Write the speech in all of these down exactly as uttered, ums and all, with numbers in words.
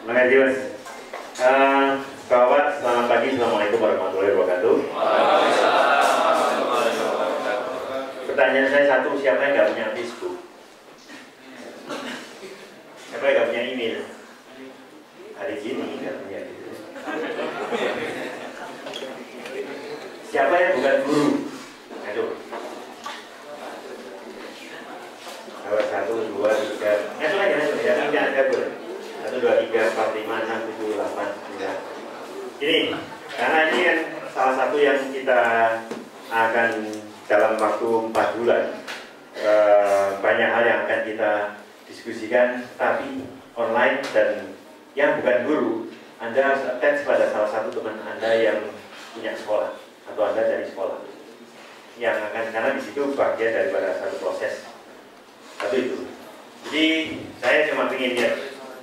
Makasih Mas. Uh, Bapak, selamat pagi. Assalamualaikum warahmatullahi wabarakatuh. Pertanyaan saya satu, siapa yang nggak punya Facebook? Siapa yang nggak punya email? Hari ini nggak punya gitu. Siapa yang bukan guru? Aduh. Awal satu, dua, tiga. Ngatur aja, ngatur aja. Jangan ada gue. Satu, dua, tiga, empat, lima, enam, tujuh, delapan, sembilan. Ini, karena ini kan salah satu yang kita akan dalam waktu empat bulan e, banyak hal yang akan kita diskusikan, tapi online dan yang bukan guru. Anda harus attach pada salah satu teman Anda yang punya sekolah atau Anda dari sekolah yang akan, karena di situ bagian daripada satu proses. Satu itu. Jadi saya cuma ingin lihat.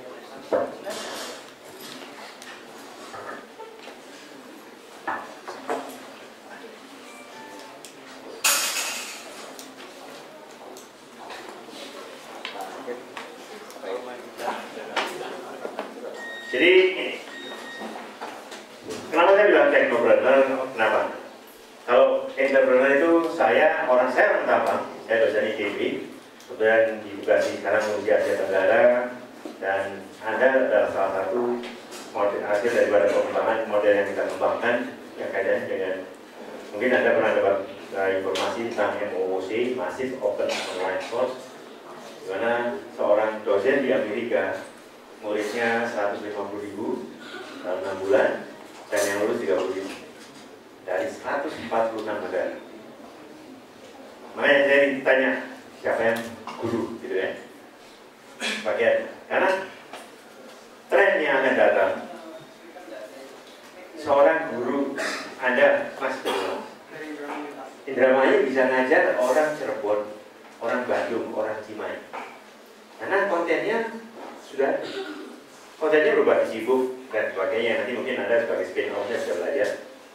Jadi ini, kenapa saya bilang technopreneur? Kenapa? Kalau entrepreneur itu saya orang saya orang Tabang, saya dosen I T B, kemudian di Bekasi sekarang menguji Asia Tenggara, dan Anda adalah salah satu model hasil daripada pengembangan model yang kita kembangkan yang kaitannya dengan mungkin Anda pernah dapat uh, informasi tentang M O O C, Massive Open Online Course, di mana seorang dosen di Amerika muridnya seratus lima puluh ribu dalam enam bulan dan yang lulus tiga puluh ribu dari seratus empat puluh enam negara. Makanya saya ditanya siapa yang guru gitu ya, bagian karena tren yang akan datang seorang guru Anda Mas Indramayu bisa ngajar orang Cirebon, orang Bandung, orang Cimahi karena kontennya sudah kontennya berubah di sibuk dan sebagainya. Nanti mungkin Anda sebagai spin off-nya sudah belajar.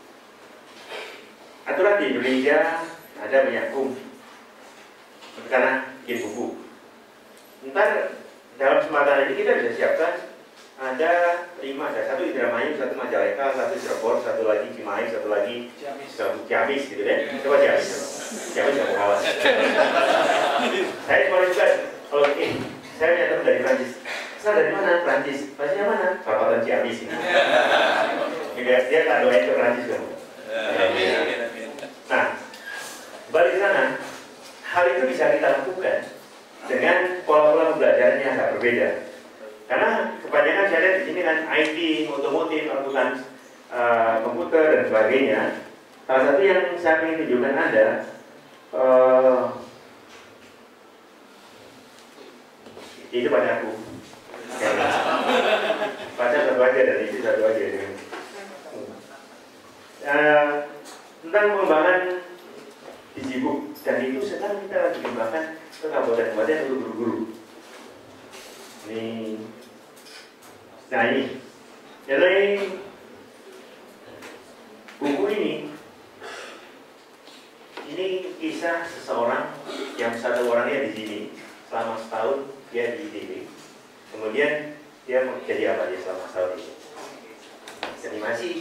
Aturan di Indonesia ada menyakum karena bikin buku. Ntar dalam kesempatan ini kita bisa siapkan ada lima, ada satu Indramayu, satu Majalengka, satu Cirebon, satu lagi Cimahi, satu lagi Ciamis gitu kan? Coba Ciamis, Ciamis nggak mau kalah. Saya cuma juga kalau ini saya punya teman dari Prancis. Saya dari mana? Prancis. Prancisnya mana? Perapatan Ciamis ini. Juga dia tak doain ke Prancis kan? Nah, balik ke sana, hal itu bisa kita lakukan dengan pola-pola pembelajarannya agak berbeda. Karena kebanyakan saya lihat di sini kan I T, otomotif, akuntan uh, komputer dan sebagainya. Salah satu yang saya ingin tunjukkan Anda, uh, itu pada aku. Pacar satu aja dan istri satu aja. Uh, tentang pengembangan Digibuk dan itu sekarang kita lagi kembangkan ke kabupaten-kabupaten untuk guru-guru. Ini, nah ini, jadi buku ini, ini kisah seseorang yang satu orangnya di sini selama setahun dia di I T B. Kemudian dia jadi apa dia selama setahun ini? Jadi masih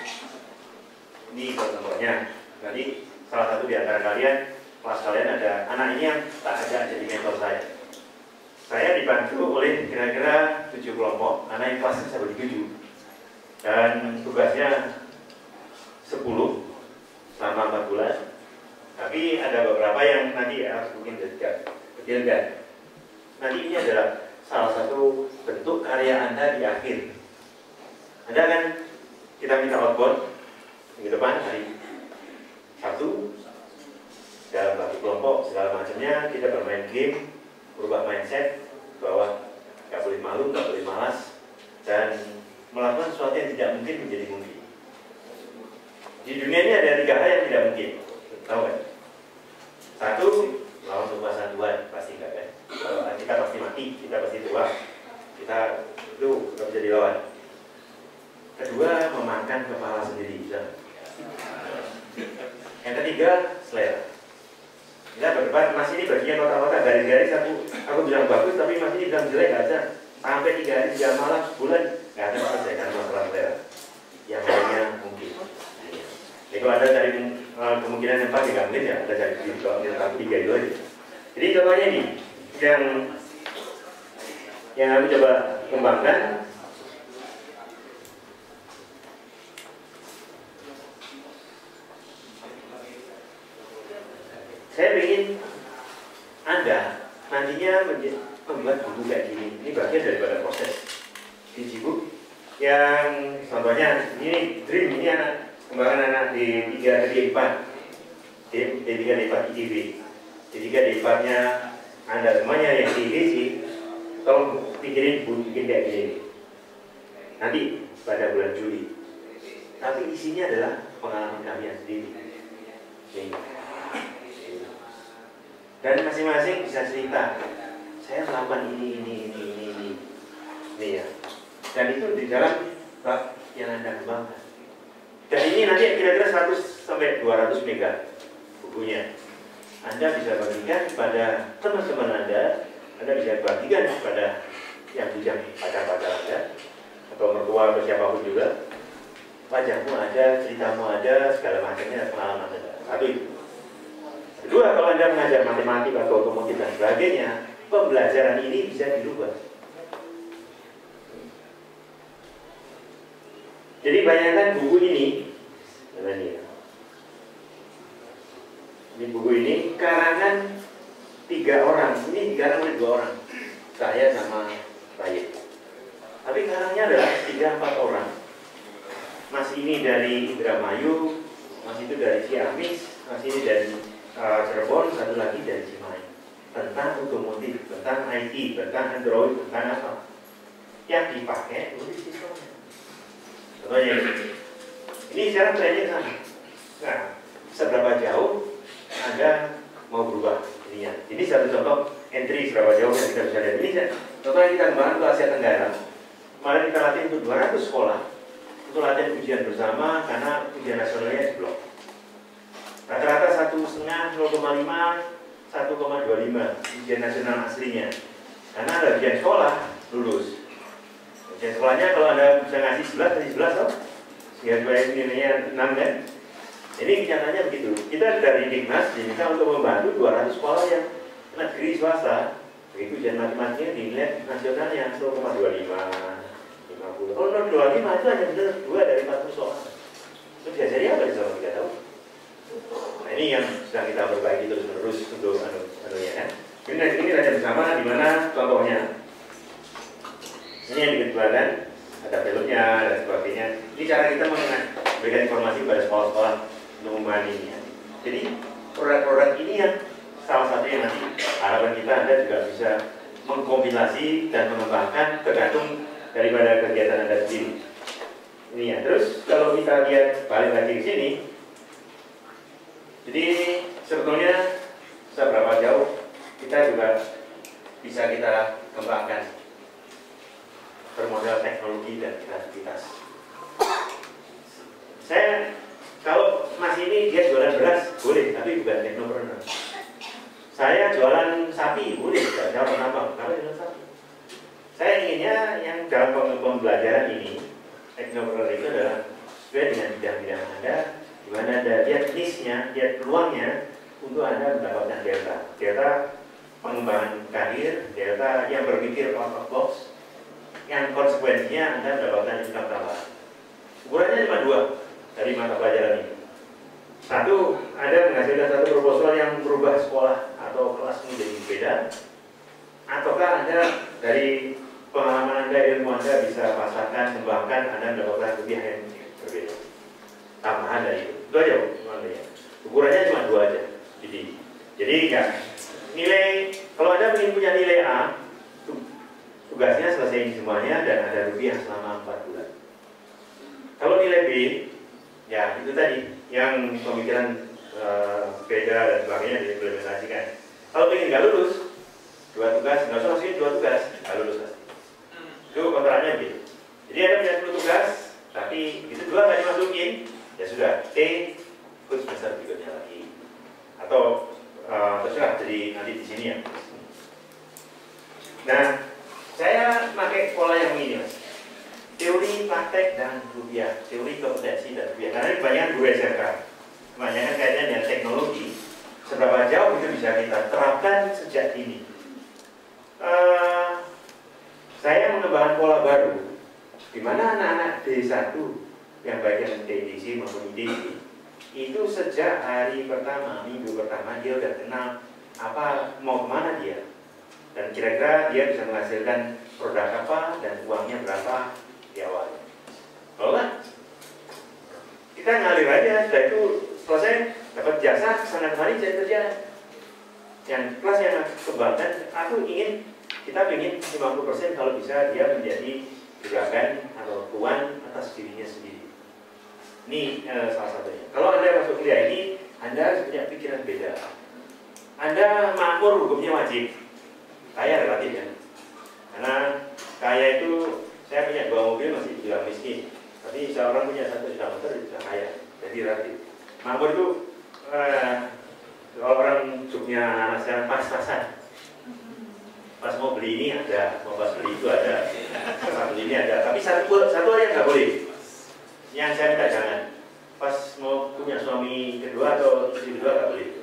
di nomornya. Jadi salah satu di antara kalian, kelas kalian ada anak ini yang tak ajak jadi mentor saya. Saya dibantu oleh kira-kira tujuh kelompok, anak yang kelasnya saya bagi tujuh. Dan tugasnya sepuluh selama empat bulan. Tapi ada beberapa yang nanti harus mungkin kecilkan. Nanti ini adalah salah satu bentuk karya Anda di akhir. Anda kan kita minta outbound minggu depan hari Sabtu dalam satu kelompok segala macamnya kita bermain game, berubah mindset bahwa nggak boleh malu, nggak boleh malas dan melakukan sesuatu yang tidak mungkin menjadi mungkin. Di dunia ini ada tiga hal yang tidak mungkin, tahu kan? Satu, lawan kekuasaan Tuhan pasti nggak kan? Kalau kita pasti mati, kita pasti tua, kita itu nggak bisa dilawan. Kedua, memakan kepala sendiri. Bisa. Yang ketiga, selera. Kita berdebat, mas ini bagian kota-kota garis-garis aku aku bilang bagus, tapi mas ini bilang jelek aja. sampai tiga hari tiga malam sebulan nggak akan selesaikan masalah selera. Yang lainnya mungkin. Jadi kalau ada cari uh, kemungkinan yang empat ya nggak mungkin ya, ada cari kalau tiga itu aja. Jadi contohnya ini yang yang aku coba kembangkan. Saya ingin Anda nantinya membuat buku kayak gini. Ini bagian daripada proses biji buku yang contohnya ini Dream, ini anak kembangan anak di tiga D empat D tiga D empat I T B D tiga D empat nya Anda semuanya yang di I G C, tolong pikirin buku bikin kayak gini nanti pada bulan Juli, tapi isinya adalah pengalaman kalian sendiri. Nih. Dan masing-masing bisa cerita, saya melakukan ini, ini, ini, ini, ini, ini ya. Dan itu di dalam bab yang Anda kembangkan. Dan ini nanti kira-kira seratus sampai dua ratus mega bukunya. Anda bisa bagikan kepada teman-teman Anda, Anda bisa bagikan kepada yang bijak, pacar-pacar Anda, atau mertua atau siapapun juga. Wajahmu ada, ceritamu ada, segala macamnya, pengalaman Anda. Satu itu. Kedua, kalau Anda mengajar matematik atau otomotif dan sebagainya, pembelajaran ini bisa dirubah. Jadi bayangkan buku ini, ini, ini buku ini karangan tiga orang, ini dikarang oleh dua orang, saya sama Rayet. Tapi karangnya adalah tiga empat orang. Mas ini dari Indramayu, Mas itu dari Ciamis, Mas ini dari Uh, Cirebon, satu lagi dari Cimahi, tentang otomotif, tentang I T, tentang Android, tentang apa yang dipakai untuk sistemnya. Contohnya ini sekarang trennya sana. Nah, seberapa jauh Anda mau berubah ininya? Ini satu contoh entry seberapa jauh yang kita bisa lihat. Ini contohnya kita kembangkan ke Asia Tenggara. Kemarin kita latih untuk dua ratus sekolah untuk latihan ujian bersama karena ujian nasionalnya diblok. Rata-rata satu setengah, nol koma lima, satu koma dua lima ujian nasional aslinya. Karena ada ujian sekolah lulus. Ujian sekolahnya kalau Anda bisa ngasih sebelas, kasih sebelas toh, sehingga nilainya enam kan. Jadi kenyataannya begitu. Kita dari Dignas diminta untuk membantu dua ratus sekolah yang negeri swasta. Begitu ujian matematikanya dinilai nasionalnya nol koma dua lima, lima puluh. Kalau nol koma dua lima itu hanya benar dua dari empat puluh soal. Itu diajari apa di selama tiga tahun? Nah ini yang sedang kita perbaiki terus menerus untuk anu, anunya kan. Ini ini belajar bersama di mana contohnya. Ini yang dikembangkan, ada filmnya dan sebagainya. Ini cara kita memberikan informasi pada sekolah-sekolah untuk memahaminya. Jadi produk-produk ini yang salah satu yang nanti harapan kita Anda juga bisa mengkompilasi dan mengembangkan tergantung daripada kegiatan Anda sendiri. Ini ya. Terus kalau kita lihat balik lagi ke sini. Jadi sebetulnya seberapa jauh kita juga bisa kita kembangkan bermodal teknologi dan kreativitas. Saya kalau Mas ini dia jualan beras boleh, tapi bukan teknopreneur. Saya jualan sapi boleh, tidak jauh nama, kenapa jualan sapi? Saya inginnya yang dalam pembelajaran ini teknopreneur itu adalah sesuai dengan bidang-bidang Anda. Di mana Anda lihat niche-nya, lihat peluangnya untuk Anda mendapatkan delta. Delta pengembangan karir, delta yang berpikir out of box, yang konsekuensinya Anda mendapatkan income tambahan. Ukurannya cuma dua dari mata pelajaran ini. Satu, Anda menghasilkan satu proposal yang merubah sekolah atau kelas menjadi beda, ataukah Anda dari pengalaman Anda, ilmu Anda bisa pasarkan, kembangkan, Anda mendapatkan kebijakan yang berbeda. Tambahan dari itu, itu aja makanya. Ukurannya cuma dua aja. Jadi, jadi enggak nilai. Kalau Anda ingin punya nilai A, tugasnya selesai semuanya dan ada rupiah selama empat bulan. Kalau nilai B, ya itu tadi yang pemikiran uh, beda dan sebagainya diimplementasikan. Kalau ingin nggak lulus, dua tugas, nggak usah masukin dua tugas, nggak lulus pasti. Itu kontraknya gitu. Jadi Anda punya sepuluh tugas, tapi itu dua nggak dimasukin. Ya sudah, T ikut semester berikutnya lagi, atau uh, terserah jadi nanti di sini ya. Nah, saya pakai pola yang ini mas, teori, praktek, dan rupiah, teori, kompetensi, dan rupiah. Karena kebanyakan guru S M K, kebanyakan kaitannya dengan teknologi, seberapa jauh itu bisa kita terapkan sejak dini. Uh, saya mengembangkan pola baru, di mana anak-anak D satu yang baik yang D D C maupun I D C itu sejak hari pertama, minggu pertama dia udah kenal apa mau kemana dia, dan kira-kira dia bisa menghasilkan produk apa dan uangnya berapa di awal. Kalau kan kita ngalir aja, setelah itu selesai dapat jasa kesana kemari saya kerja. Yang kelas yang kembangkan, aku ingin kita ingin lima puluh persen kalau bisa dia menjadi juragan atau tuan atas dirinya sendiri. Ini eh, salah satunya. Kalau Anda masuk kuliah ini, Anda harus punya pikiran beda. Anda makmur hukumnya wajib, kaya relatif ya. Karena kaya itu, saya punya dua mobil masih bilang miskin, tapi seorang punya satu juta motor bisa kaya, jadi relatif. Makmur itu eh, kalau orang juknya anak saya pas-pasan. Pas mau beli ini ada, mau pas beli itu ada, pas beli ini ada. Tapi satu satu aja nggak boleh. Yang saya minta jangan. Pas mau punya suami kedua atau istri kedua nggak boleh.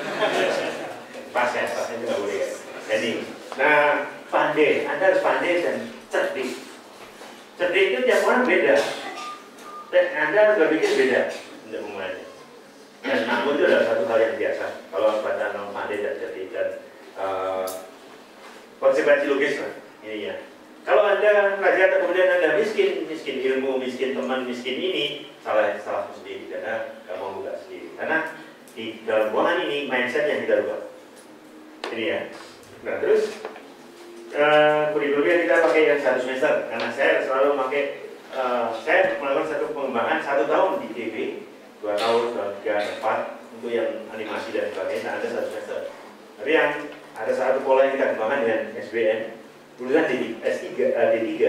Pas ya, pasnya itu nggak boleh ya. Jadi, nah pandai, Anda harus pandai dan cerdik. Cerdik itu tiap orang beda. Anda harus berpikir beda untuk memulainya. Dan namun itu adalah satu hal yang biasa. Kalau baca non pandai dan cerdik dan uh, konsekuensi logis lah ini ya. Kalau Anda pelajar kemudian Anda miskin, miskin ilmu, miskin teman, miskin ini, salah salah sendiri karena nggak mau buka sendiri. Karena di dalam ruangan ini mindset yang kita rubah. Ini ya. Nah terus uh, kurikulumnya kita pakai yang satu semester karena saya selalu pakai uh, saya melakukan satu pengembangan satu tahun di T V, dua tahun, dua tiga, empat untuk yang animasi dan sebagainya. Ada satu semester. Tapi yang ada satu pola yang kita kembangkan dengan S B N, lulusan S tiga, D tiga,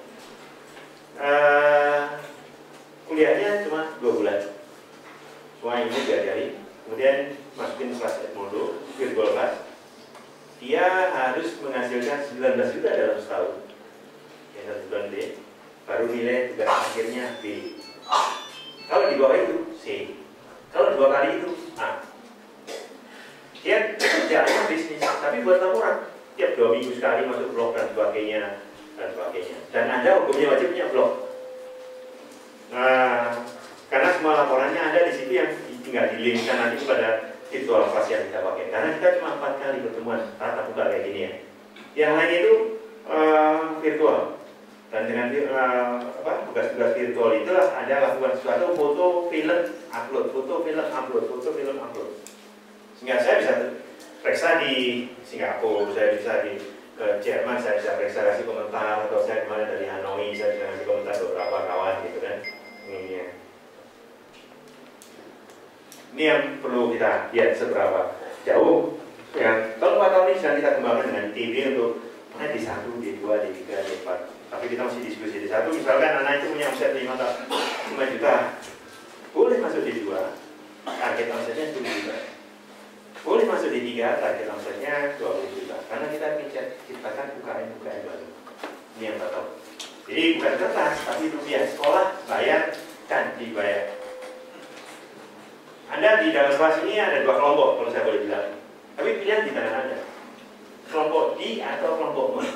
uh, kuliahnya cuma dua bulan, semua ini diajari, kemudian masukin kelas Edmodo, virtual class, dia harus menghasilkan sembilan belas juta dalam setahun, yang satu bulan B, baru nilai tugas akhirnya B. Kalau di bawah itu C, kalau dua kali itu A. Dia kerjanya bisnis, tapi buat laporan tiap dua minggu sekali masuk blog dan sebagainya dan sebagainya. Dan Anda hukumnya wajib punya blog. Nah, karena semua laporannya ada di situ yang tinggal di-linkkan nanti kepada virtual class yang kita pakai. Karena kita cuma empat kali pertemuan tatap muka kayak gini ya. Yang lain itu uh, virtual. Dan dengan uh, apa tugas-tugas virtual itulah Anda lakukan sesuatu, foto, film, upload, foto, film, upload, foto, film, upload. Sehingga saya bisa periksa di Singapura, saya bisa di ke Jerman, saya bisa periksa kasih komentar, atau saya kemarin dari Hanoi, saya bisa kasih komentar beberapa kawan gitu kan. Ini ya. Ini yang perlu kita lihat seberapa jauh. Ya, kalau empat tahun ini sedang kita kembangkan dengan T V untuk mana D satu, D dua, D tiga, D empat. Tapi kita masih diskusi D satu. Misalkan anak itu punya omset lima juta, boleh masuk D dua, target omsetnya sepuluh juta. Boleh masuk di tiga, target omsetnya dua puluh juta. Karena kita ingin ciptakan U K M-U K M baru. Ini yang tak tahu. Jadi bukan kertas, tapi rupiah. Sekolah bayar dan dibayar. Anda di dalam kelas ini ada dua kelompok, kalau saya boleh bilang. Tapi pilihan di tangan Anda. Kelompok di atau kelompok men.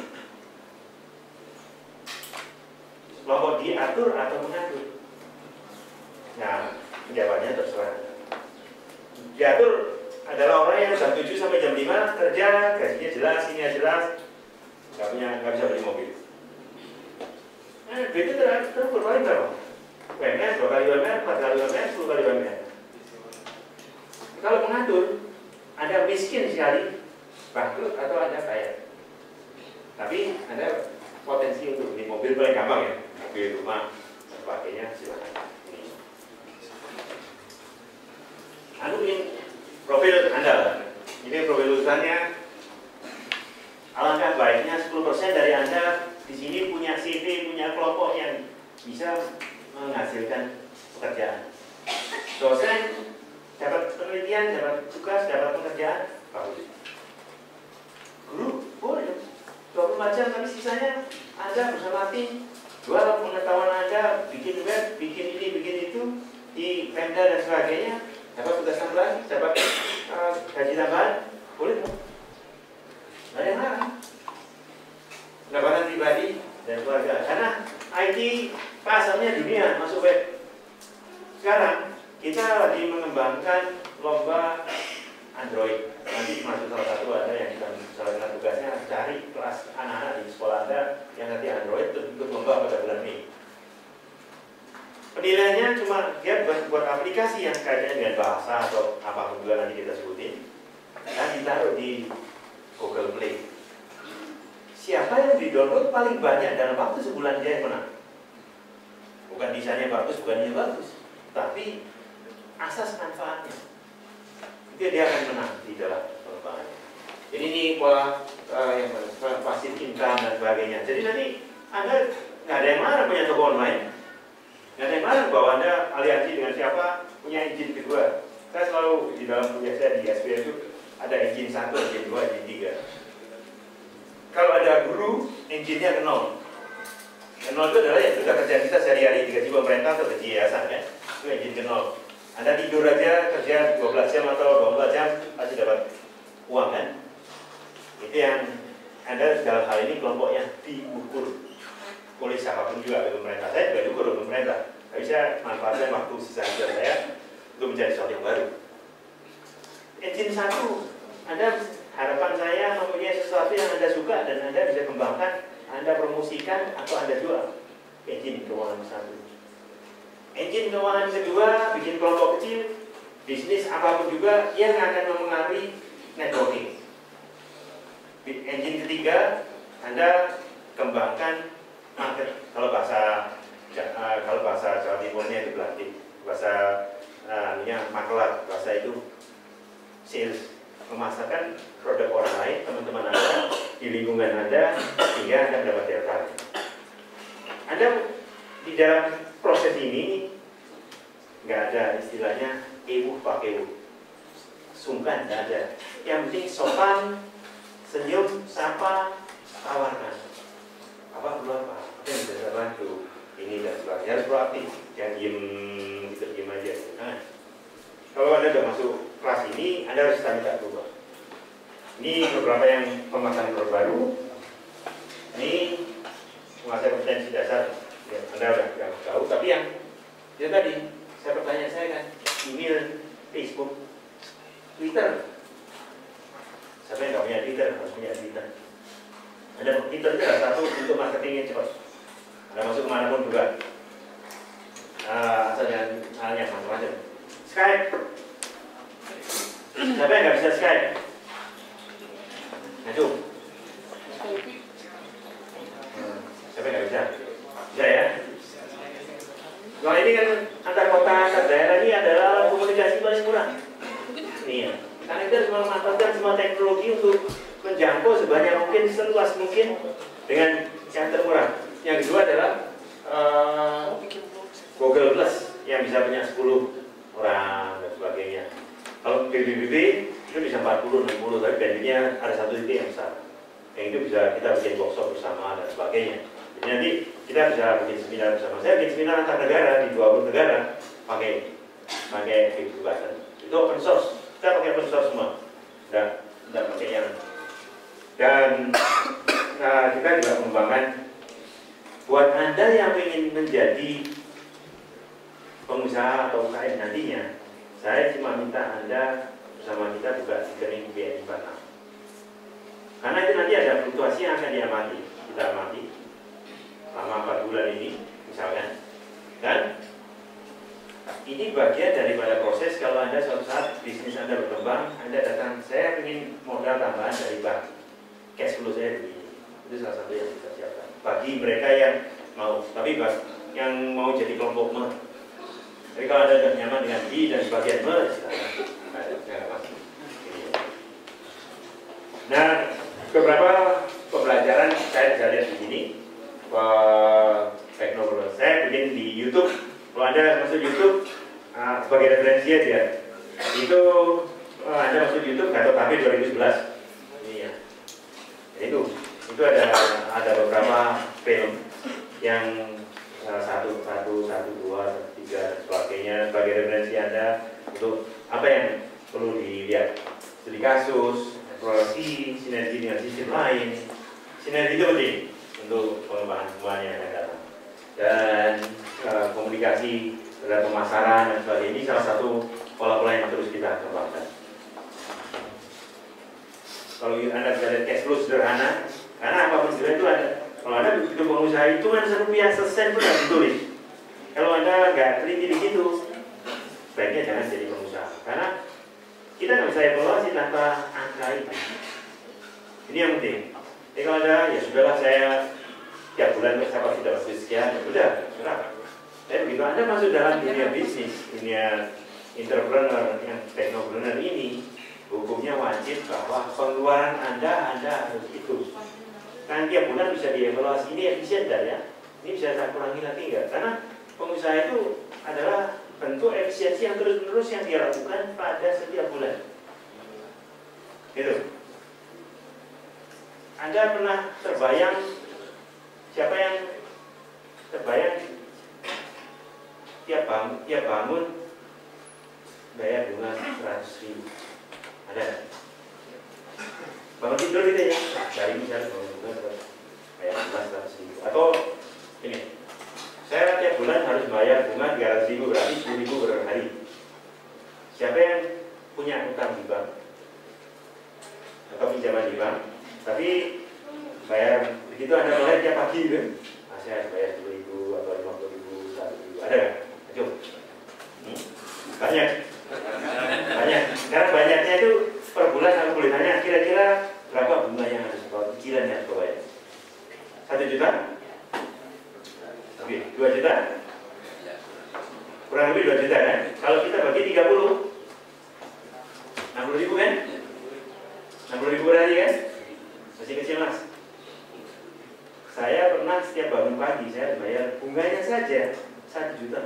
Kelompok diatur atau mengatur. Nah, jawabannya terserah. Diatur adalah orang yang jam tujuh sampai jam lima kerja, gajinya jelas, ini jelas, nggak punya, nggak bisa beli mobil. Nah, duitnya ter terukur paling berapa? U M R, dua kali U M R, empat kali U M R, sepuluh kali U M R. Kalau mengatur, Anda miskin sekali, bangkrut atau Anda kaya. Tapi Anda potensi untuk beli mobil paling gampang ya, mobil, rumah, sebagainya silakan. Ini. Anu ini profil Anda, ini profil lulusannya. Alangkah baiknya sepuluh persen dari Anda di sini punya C V, punya kelompok yang bisa menghasilkan pekerjaan. Dosen dapat penelitian, dapat tugas, dapat pekerjaan, bagus. Guru boleh dua puluh empat jam, tapi sisanya Anda bersama tim, jual pengetahuan Anda, bikin web, bikin ini, bikin itu, di Pemda dan sebagainya, dapat tugas tambahan, dapat uh, gaji tambahan, boleh dong. Nggak ada yang larang. Pendapatan pribadi dan keluarga. Karena I T pasarnya dunia, masuk web. Sekarang kita lagi mengembangkan lomba Android. Nanti masuk salah satu ada yang kita salah satu tugasnya cari kelas anak-anak di sekolah Anda yang nanti Android untuk ikut lomba pada bulan Mei. Penilaiannya cuma dia buat, buat aplikasi yang kaitannya dengan bahasa atau apapun juga nanti kita sebutin, dan ditaruh di Google Play. Siapa yang di-download paling banyak dalam waktu sebulan dia yang menang. Bukan desainnya bagus, bukan dia bagus, tapi asas manfaatnya. Itu dia akan menang di dalam pengembangannya. Jadi ini pola uh, yang pasif income dan sebagainya. Jadi nanti Anda nggak ada yang marah punya toko online, nggak ada yang marah bahwa Anda aliansi dengan siapa, punya izin kedua. Saya selalu di dalam kuliah saya di S B itu ada izin satu, izin dua, izin tiga. Kalau ada guru, izinnya ke nol. Ke nol itu adalah ya sudah kerjaan kita sehari-hari digaji pemerintah atau gaji yayasan ya. Itu izin ke nol. Anda tidur aja kerja dua belas jam atau dua belas jam pasti dapat uang kan? Itu yang Anda dalam hal ini kelompoknya diukur oleh siapapun juga oleh pemerintah. Saya juga diukur oleh pemerintah. Tapi saya manfaatkan waktu sisa hidup saya untuk mencari sesuatu yang baru. Engine satu, Anda harapan saya mempunyai sesuatu yang Anda suka dan Anda bisa kembangkan, Anda promosikan atau Anda jual. Engine keuangan satu. Engine keuangan kedua, bikin kelompok kecil, bisnis apapun juga yang akan mempengaruhi networking. Engine ketiga, Anda kembangkan market. Kalau bahasa uh, kalau bahasa Jawa Timurnya itu berarti bahasa uh, maklar, bahasa itu sales, memasarkan produk orang lain, teman-teman Anda di lingkungan Anda sehingga Anda mendapat daya tarik. Anda di dalam proses ini nggak ada istilahnya ewuh pakai ewuh, sungkan nggak ada. Yang penting sopan, senyum, sapa, tawarkan. Apa perlu apa? Apa yang bisa saya bantu? Ini dan sebagainya. Harus proaktif, jangan diem gitu diem aja. Nah, kalau Anda sudah masuk kelas ini, Anda harus minta berubah. Ini beberapa yang pemasangan baru. Ini menguasai kompetensi dasar. Ya, Anda sudah tidak tahu, tapi yang itu tadi saya pertanyaan saya kan, email, Facebook, Twitter. Siapa yang nggak punya Twitter harus punya Twitter. Ada Twitter itu adalah satu untuk marketingnya cepat. Anda masuk kemanapun juga. Uh, asal yang halnya macam-macam. Skype. Siapa yang nggak bisa Skype? Nah, itu. Hmm, siapa yang nggak bisa? Bisa ya? Kalau ini kan antar kota, antar daerah ini adalah komunikasi paling murah. Ini ya. Karena kita harus memanfaatkan semua teknologi untuk menjangkau sebanyak mungkin, seluas mungkin dengan yang termurah. Yang kedua adalah uh, Google Plus yang bisa punya sepuluh orang dan sebagainya. Kalau B B B B itu bisa empat puluh, enam puluh, tapi bandingnya ada satu titik yang besar. Yang itu bisa kita bikin workshop bersama dan sebagainya. Jadi nanti kita bisa bikin seminar bersama. Saya bikin seminar antar negara di dua puluh negara pakai pakai Google Button. Itu open source. Kita pakai open source semua. Dan dan pakai yang dan nah, kita juga mengembangkan buat Anda yang ingin menjadi pengusaha atau U K M nantinya, saya cuma minta Anda bersama kita juga rekening B N I Batam. Karena itu nanti ada fluktuasi yang akan diamati, kita amati selama empat bulan ini misalkan. Dan ini bagian daripada proses kalau Anda suatu saat bisnis Anda berkembang, Anda datang, saya ingin modal tambahan dari bank, cash flow saya begini. Itu salah satu yang kita siapkan bagi mereka yang mau, tapi yang mau jadi kelompok M. Jadi kalau Anda sudah nyaman dengan I dan sebagian M, silakan. Nah, beberapa pembelajaran saya bisa lihat di sini. Teknologi saya bikin di YouTube. Kalau Anda masuk YouTube, uh, sebagai referensi aja, itu uh, Anda masuk YouTube Gatot H P dua ribu sebelas. Ini ya. Itu, itu itu ada ada beberapa film yang uh, satu satu satu dua satu tiga dan sebagainya sebagai referensi Anda untuk apa yang perlu dilihat. Studi kasus, eksplorasi, sinergi dengan sistem lain. Sinergi itu penting untuk pengembangan semuanya yang akan datang. Dan uh, komunikasi terhadap pemasaran dan sebagainya ini salah satu pola-pola yang terus kita kembangkan. Kalau Anda bisa lihat cash flow sederhana, karena apapun juga itu ada. Kalau Anda hidup pengusaha itu kan serupiah sesen pun harus ditulis. Kalau Anda nggak teliti di situ, sebaiknya jangan jadi pengusaha. Karena kita nggak bisa evaluasi tanpa angka itu. Ini yang penting. Jadi kalau ada, ya sudahlah saya tiap bulan saya pasti dapat sekian, ya sudah, sudah. Tapi begitu Anda masuk dalam dunia bisnis, dunia entrepreneur yang teknopreneur ini, hukumnya wajib bahwa pengeluaran Anda, Anda harus itu. Kan tiap bulan bisa dievaluasi, ini efisien dan ya, ini bisa saya kurangi lagi enggak? Karena pengusaha itu adalah bentuk efisiensi yang terus-menerus yang dia lakukan pada setiap bulan. Gitu. Anda pernah terbayang siapa yang terbayang tiap bangun, tiap bangun bayar bunga seratus ribu? Ada? Bangun tidur gitu ya? Dari misalnya bangun bunga bayar bunga seratus ribu. Atau ini, saya tiap bulan harus bayar bunga tiga ratus ribu, berarti sepuluh ribu per hari. Siapa yang punya utang di bank atau pinjaman di bank, tapi bayar begitu Anda mulai tiap pagi kan? Nah, saya harus bayar sepuluh ribu atau lima puluh ribu, seratus ribu. Ada nggak? Ayo. Hmm? Banyak. Banyak. Karena banyaknya itu per bulan aku boleh tanya kira-kira berapa bunga yang harus bawa, cicilan yang harus bawa ya? Satu juta? Oke, dua juta? Kurang lebih dua juta kan? Kalau kita bagi tiga puluh, enam puluh ribu kan? enam puluh ribu per hari kan? Masih kecil mas. Saya pernah setiap bangun pagi saya bayar bunganya saja satu juta.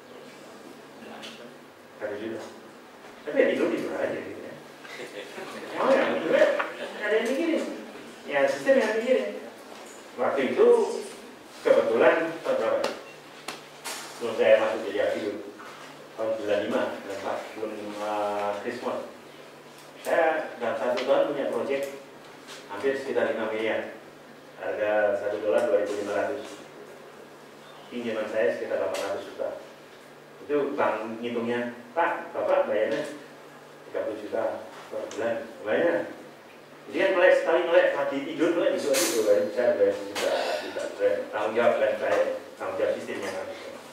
Satu juta. Tapi ya tidur tidur aja gitu ya. Mau ya? Juga ada yang mikirin. Ya sistem yang mikirin. Waktu itu kebetulan tahun berapa? Sebelum saya masuk jadi aktif tahun sembilan puluh lima, sembilan puluh empat, sebelum uh, Krismon. Saya dalam satu tahun punya proyek hampir sekitar lima miliar. Harga satu dolar dua ribu lima ratus. Pinjaman saya sekitar delapan ratus juta. Itu bank ngitungnya, Pak, Bapak bayarnya tiga puluh juta per bulan. Lumayan. Jadi kan melek sekali melek, pagi tidur melek besok itu baru bisa bayar juta, juta, tanggung jawab dan saya tanggung jawab sistemnya kan.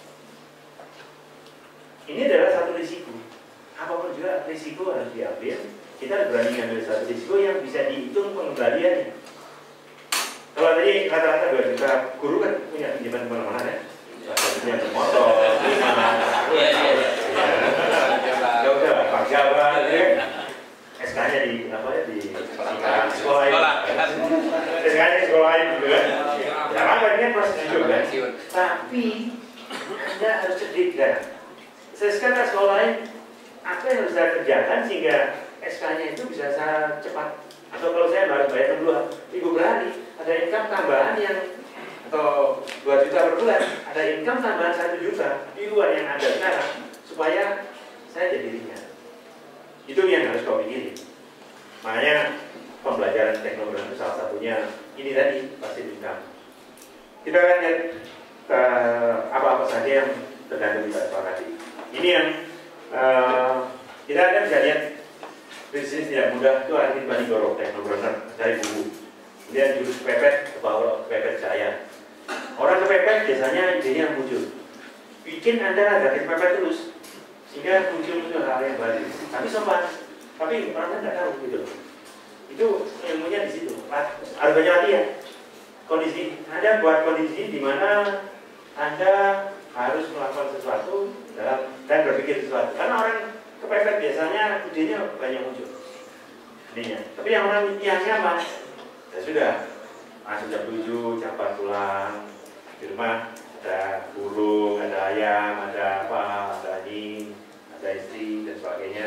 Ini adalah satu risiko. Apapun juga risiko harus diambil. Kita harus berani ambil satu risiko yang bisa dihitung pengembaliannya. Kalau tadi rata-rata dua juta, guru kan punya pinjaman kemana-mana ya. Punya motor, rumah, ya udah, Pak Jawa, S K-nya di apa ya di sekolah, sekolah, S K-nya di sekolah gitu kan. Ya apa ini kan proses juga kan. Tapi Anda harus cerdik kan. Saya sekarang sekolahin apa yang harus saya kerjakan sehingga S K-nya itu bisa saya cepat. Atau kalau saya harus bayar dua minggu berhari, ada income tambahan yang atau dua juta per bulan, ada income tambahan satu juta di luar yang ada sekarang, supaya saya jadi ringan. Itu yang harus kau pikirin. Makanya pembelajaran teknologi itu salah satunya ini tadi pasti income. Kita akan lihat apa-apa saja yang tergantung kita sepakati. Ini yang uh, kita akan bisa lihat. Bisnis tidak mudah itu artinya Bani Goro, teknopreneur dari buku. Kemudian jurus kepepet, bahwa kepepet jaya. Orang kepepet biasanya idenya muncul. Bikin Anda agak kepepet terus, sehingga muncul-muncul hal yang baru. Tapi sopan, tapi orang tidak tahu gitu. Itu ilmunya di situ. Harus banyak latihan. Kondisi Anda buat kondisi di mana Anda harus melakukan sesuatu dalam dan berpikir sesuatu. Karena orang kepepet biasanya idenya banyak muncul. Ininya. Tapi yang orang yang nyaman, ya sudah masuk jam tujuh, jam empat pulang di rumah ada burung, ada ayam, ada apa, ada anjing, ada istri dan sebagainya.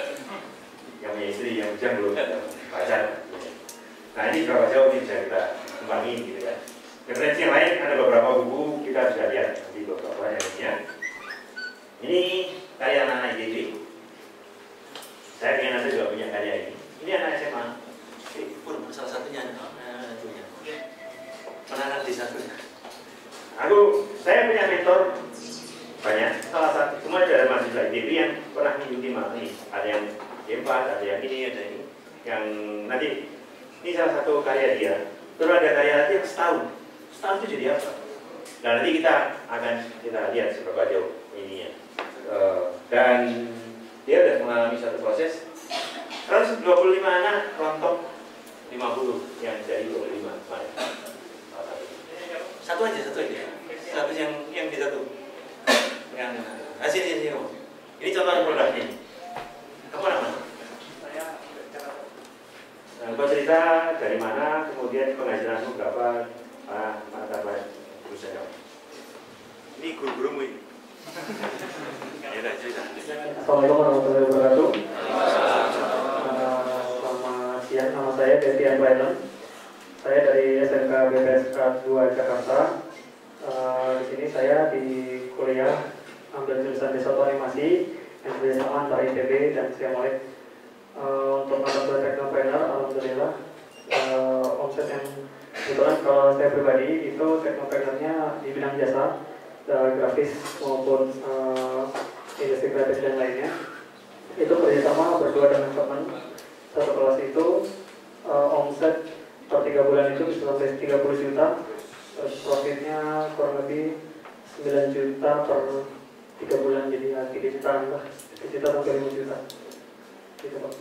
Yang punya istri, yang bujang belum ada pacar. Nah ini berapa jauh ini bisa kita kembangin gitu ya. Referensi yang lain ada beberapa buku, kita bisa lihat nanti beberapa yang lainnya. Ini karya anak I T B. Saya ingin Anda juga punya karya ini. Ini anak S M A. Pun salah satunya anak punya. Menara di satunya. Aku, saya punya mentor banyak. Salah satu cuma ada mahasiswa I T B yang pernah mengikuti materi. Ada yang hebat, ada yang ini, ada ini. Yang nanti ini salah satu karya dia. Terus ada karya lagi yang setahun. Setahun itu jadi apa? Nah nanti kita akan kita lihat seberapa jauh ininya. Uh, dan dia sudah mengalami satu proses. Terus dua puluh lima anak rontok lima puluh yang jadi dua puluh lima kemarin. Satu aja, satu aja. Satu yang yang di satu. Yang hasil sini sini. Ini contoh produknya. Apa namanya? Nah, Kau cerita dari mana, kemudian penghasilanmu berapa, ah, mata apa, berusaha. Ini guru-gurumu ini. Ya udah cerita. Assalamualaikum warahmatullahi wabarakatuh. Selamat siang, nama saya Detian Bailan. Saya dari S M K B P S K dua Jakarta. Uh, di sini saya di kuliah ambil jurusan Desain Animasi yang kerjasama antara I T B dan Siamolik. Uh, untuk mata kuliah teknopreneur, alhamdulillah uh, omset yang kebetulan kalau saya pribadi itu teknopreneurnya di bidang jasa, uh, grafis maupun uh, industri kreatif dan lainnya. Itu kerjasama berdua dengan teman satu kelas itu, uh, omset per tiga bulan itu bisa sampai tiga puluh juta, terus profitnya kurang lebih sembilan juta per tiga bulan, jadi ya tiga jutaan lah, tiga juta sampai lima juta. Gitu, Pak.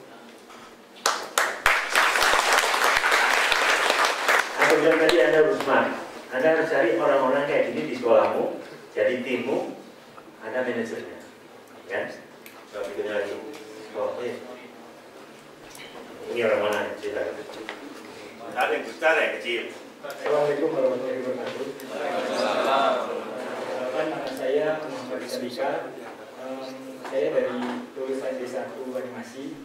Aku bilang tadi Anda harus smart. Anda harus cari orang-orang kayak gini di sekolahmu, jadi timmu, Anda manajernya, kan? Kalau bikin lagi, oh iya. Ini orang mana? Cerita. Ada yang besar, yang kecil. Assalamualaikum warahmatullahi wabarakatuh. Nama saya Muhammad Sadika. Saya dari lulusan D satu Animasi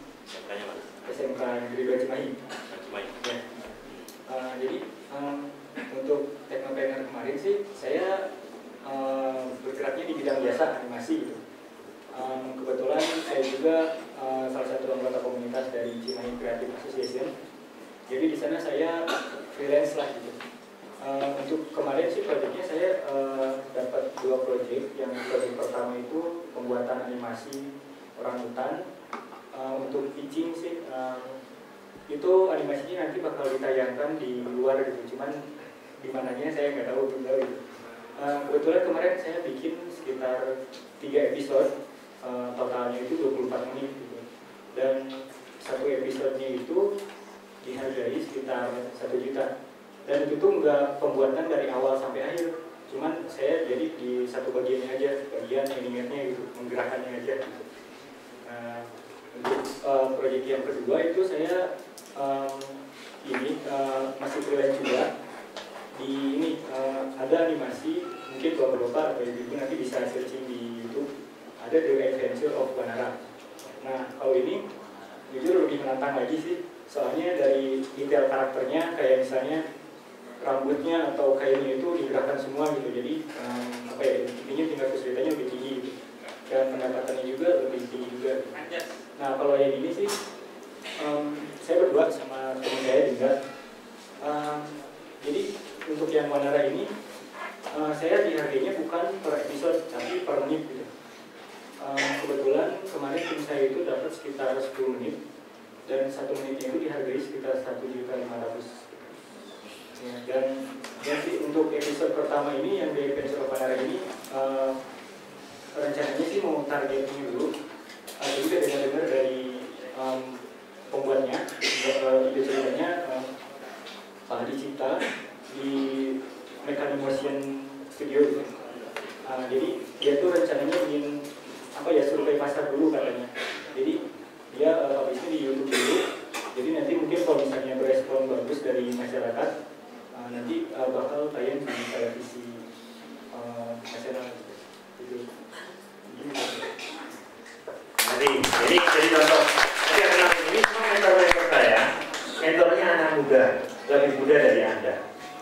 S M K Negeri dua Cimahi. Ya. Uh, jadi um, untuk teknopreneur kemarin sih saya uh, bergeraknya di bidang jasa animasi gitu. Um, kebetulan saya juga uh, salah satu anggota komunitas dari Cimahi Creative Association. Jadi di sana saya freelance lah gitu. Uh, untuk kemarin sih proyeknya saya uh, dapat dua proyek. Yang proyek pertama itu pembuatan animasi orangutan. Uh, untuk pitching sih uh, itu animasinya nanti bakal ditayangkan di luar gitu, cuman di mananya saya nggak tahu belum tahu gitu. Uh, kebetulan kemarin saya bikin sekitar tiga episode, uh, totalnya itu dua puluh empat menit gitu. Dan satu episodenya itu dihargai sekitar satu juta. Dan itu tuh nggak pembuatan dari awal sampai akhir, cuman saya jadi di satu bagiannya aja, bagian animatnya gitu, menggerakkannya aja gitu. Uh, untuk uh, proyek yang kedua itu saya um, ini uh, masih freelance juga. Di ini uh, ada animasi, mungkin bapak-bapak atau ibu nanti bisa searching di YouTube, ada The Adventure of Banara. Nah kalau ini jujur lebih menantang lagi sih, soalnya dari detail karakternya kayak misalnya rambutnya atau kainnya itu digerakkan semua gitu, jadi um, apa ya, intinya tingkat kesulitannya lebih tinggi gitu. Dan pendapatannya juga lebih tinggi juga. Nah kalau yang ini sih um, saya berdua sama teman saya juga. Um, jadi untuk yang Banara ini uh, saya dihargainya bukan per episode tapi per menit gitu. Um, kebetulan kemarin tim saya itu dapat sekitar sepuluh menit dan satu menitnya itu dihargai sekitar satu juta lima ratus. Ya, dan jadi untuk episode pertama ini yang di episode Banara ini uh, rencananya sih mau targetnya dulu. Uh, jadi udah dengar-dengar dari um, pembuatnya, ide ceritanya um, Pak Hadi Cipta di Mechanic Motion Studio. Uh, jadi dia tuh rencananya ingin apa ya, survei pasar dulu katanya. Jadi dia uh, habisnya di YouTube dulu. Jadi nanti mungkin kalau misalnya berespon bagus dari masyarakat, uh, nanti uh, bakal tayang di televisi uh, nasional. Gitu. Jadi, jadi, jadi contoh. Jadi anak ini semua mentor-mentor saya, mentornya anak muda, lebih muda dari Anda.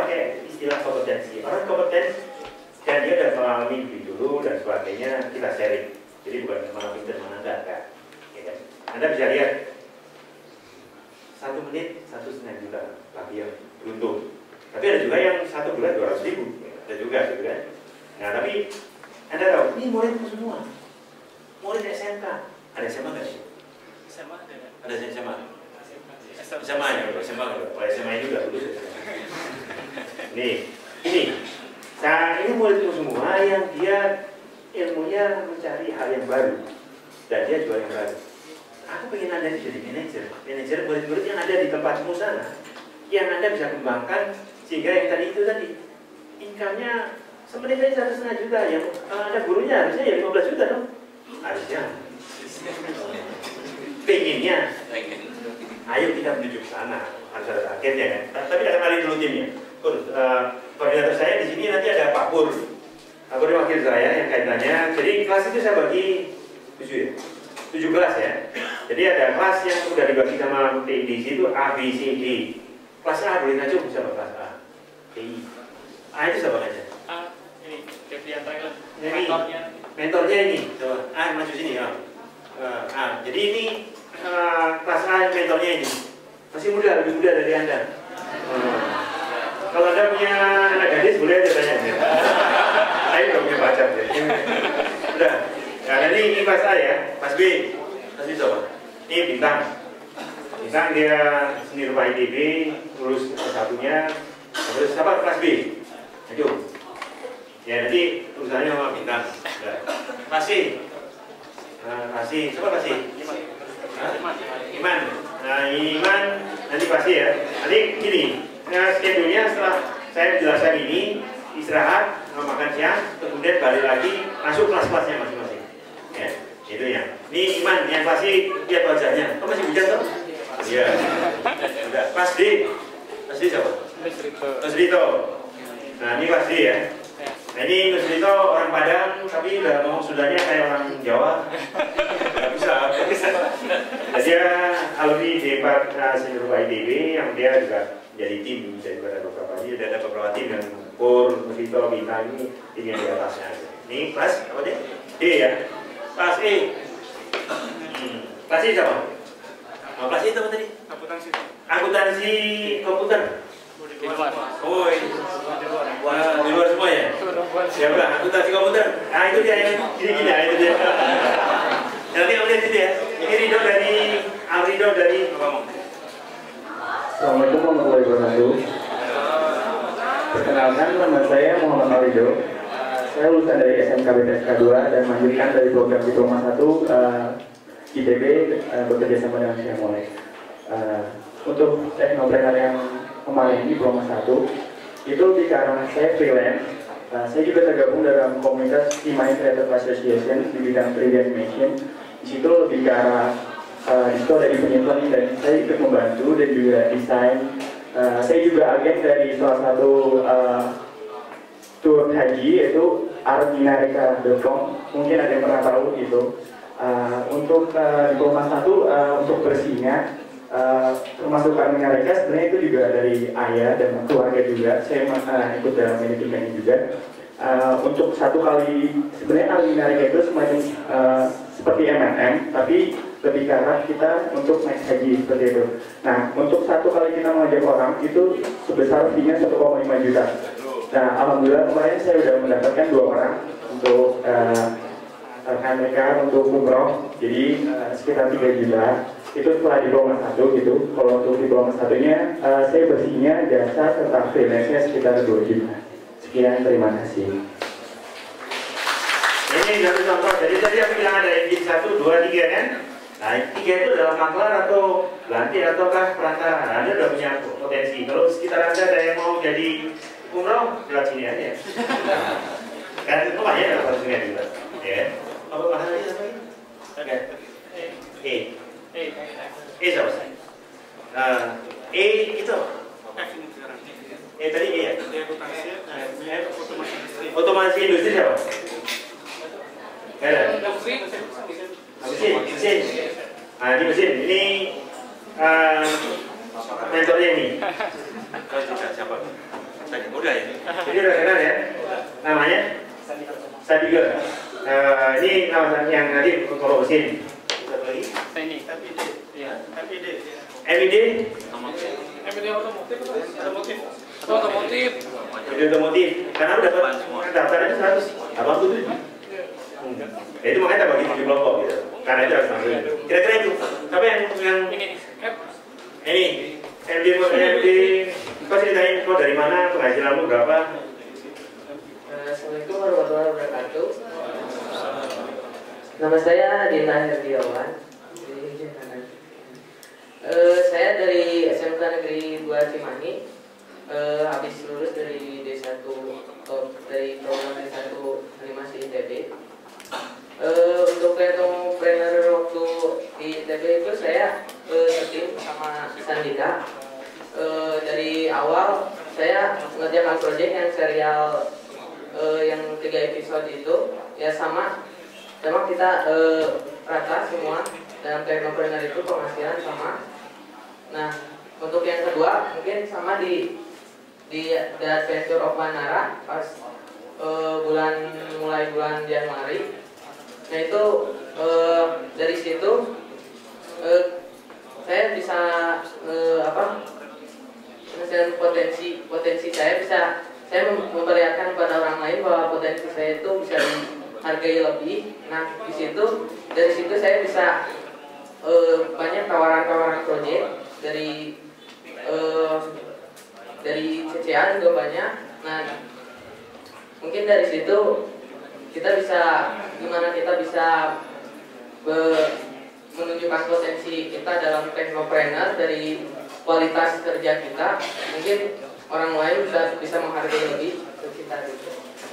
pakai istilah kompetensi. Orang kompeten dan dia sudah mengalami lebih dulu dan sebagainya, kita sharing. Jadi bukan mana pintar mana enggak kan. Ya kan? Anda bisa lihat satu menit satu setengah juta lagi yang beruntung. Tapi ada juga yang satu bulan dua ratus ribu, ada juga gitu kan. Nah tapi Anda tahu ini muridku semua, murid S M K, ada S M A nggak sih? S M A ada. Ada S M A. S M A ya, S M A kalau S M A juga lulus. Nih, ini, nah ini muridku semua yang dia ilmunya mencari hal yang baru dan dia jual yang baru. Aku pengen Anda jadi manajer, manajer murid-murid yang ada di tempatmu sana, yang Anda bisa kembangkan sehingga yang tadi itu tadi income-nya semenit aja satu setengah juta, yang kalau ada gurunya harusnya ya lima belas juta dong, harusnya. Pengennya, ayo kita menuju ke sana, harus ada targetnya kan. Tapi kita kenalin dulu timnya. Pur, uh, koordinator saya di sini nanti ada Pak Pur, Pak Pur wakil saya yang kaitannya. Jadi kelas itu saya bagi tujuh ya, tujuh kelas ya. Jadi ada kelas yang sudah dibagi sama P I D itu A, B, C, D. Kelas A boleh ngacu siapa kelas A? P I. A itu siapa aja? A, ini Devian Thailand. Ini Mentornya. mentornya ini, coba. A maju sini ya. Uh, A. Jadi ini uh, kelas A yang mentornya ini masih muda, lebih muda dari Anda. Uh, kalau Anda punya anak gadis boleh aja tanya. Saya belum punya pacar ya. Udah. Nah ini, ini kelas A ya, kelas B. Kelas B coba. Ini bintang. Bintang dia seni rupa I T B, lulus kelas satunya. Terus apa kelas B? Ayo. Ya nanti urusannya sama bintang. Udah. Kelas C. Nah, kelas C. Coba kelas C. Iman. Iman. Nah Iman nanti pasti ya. Nanti gini. Nah schedule-nya setelah saya jelaskan ini, istirahat, makan siang, kemudian balik lagi masuk kelas-kelasnya masing-masing. Ya, itu ya. Ini Iman yang pasti lihat wajahnya. Kamu masih bujang toh? Iya. Udah. Kelas D. Kelas D siapa? Mas Rito. Nah ini kelas D ya. Nah ini Mas Rito orang Padang tapi udah mau sudahnya kayak orang Jawa. Gak bisa. Dia alumni D empat seni rupa I T B yang dia juga jadi tim dari ada beberapa ini, ada beberapa tim yang Pur, Mas Rito, Bintang ini tim yang di atasnya. Ini kelas apa deh? D ya. Kelas E. Hmm. Kelas E siapa? Oh, kelas E itu apa tadi? Akuntansi. Akuntansi komputer. Di luar. Oh, wah, di luar semua ya? Siapa? Akuntansi komputer. Ah itu dia yang gini-gini, ah itu dia. Nanti kamu lihat itu ya. Ini Rido dari Alrido dari Ngomong. Assalamualaikum warahmatullahi wabarakatuh. Perkenalkan, nama saya Muhammad Alrido. Saya lulusan dari S M K B P S K dua dan melanjutkan dari program Diploma satu uh, I T B uh, bekerja sama dengan Syamolek. Uh, untuk teknopreneur yang kemarin Diploma satu itu di karena saya freelance, uh, saya juga tergabung dalam komunitas Imai Creative Association di bidang tiga D animation. Di situ lebih ke arah uh, di situ ada event-event dan saya ikut membantu dan juga desain. Uh, saya juga agen dari salah satu uh, tour haji yaitu arminareka dot com, mungkin ada yang pernah tahu itu. Uh, untuk uh, diploma satu uh, untuk bersihnya uh, termasuk arminareka sebenarnya itu juga dari ayah dan keluarga juga. Saya uh, ikut dalam manajemen juga. Uh, untuk satu kali sebenarnya arminareka itu semacam uh, seperti M L M tapi lebih ke arah kita untuk naik haji seperti itu. Nah untuk satu kali kita mengajak orang itu sebesar fee-nya satu koma lima juta. Nah, alhamdulillah kemarin saya sudah mendapatkan dua orang untuk uh, mereka untuk umroh, jadi uh, sekitar tiga juta. Itu setelah diploma satu gitu. Kalau untuk diploma satunya, uh, saya bersihnya jasa serta freelance-nya sekitar dua juta. Sekian, terima kasih. Ini satu contoh. Jadi tadi aku bilang ada engine satu, dua, tiga kan? Nah, tiga itu adalah maklar atau lantir ataukah perantara. Nah, Anda sudah punya potensi. Kalau sekitar Anda ada yang mau jadi umroh, lewat sini aja. Kan itu lumayan dalam satu setengah juta. Ya. Apa bahannya apa ini? Oke. E. E. E siapa? Nah, E itu. E tadi E ya. Otomasi industri siapa? Gak ada. Mesin, mesin. Nah, ini mesin. Ini uh, mentornya ini. Kau juga siapa? Jadi udah kenal ya? Namanya? Sadiga. Uh, ini nama yang nanti kalau kesini. Satu lagi? Ini. M I D. Ya. M I D. M I D? M I D otomotif. Otomotif. Otomotif. Jadi otomotif. Karena udah dapat daftarnya seratus delapan puluh tujuh. Ya itu makanya tak bagi tujuh kelompok gitu. Karena itu harus masuk. Kira-kira itu. Tapi yang yang Ini. ini M D M D. Kau ceritain kau dari mana, penghasilanmu berapa? Assalamualaikum warahmatullahi wabarakatuh. Nama saya Dina Herdiawan. Uh, saya dari S M K Negeri dua Cimahi. Uh, habis lulus dari D satu atau dari program D satu animasi I T B. Uh, untuk entrepreneur waktu di I T B itu saya uh, setim sama Sandika. Uh, dari awal saya mengerjakan proyek yang serial uh, yang tiga episode itu ya sama sama kita uh, rata semua dalam entrepreneur itu penghasilan sama. Nah untuk yang kedua mungkin sama di di The Adventure of Manara pas uh, bulan mulai bulan Januari. Nah itu uh, dari situ uh, saya bisa uh, apa dan potensi potensi saya bisa saya memperlihatkan kepada orang lain bahwa potensi saya itu bisa dihargai lebih. Nah di situ dari situ saya bisa uh, banyak tawaran-tawaran proyek dari uh, dari C C A juga banyak. Nah mungkin dari situ kita bisa gimana kita bisa be, menunjukkan potensi kita dalam technopreneur dari kualitas kerja kita, mungkin orang lain bisa bisa menghargai lebih kita gitu.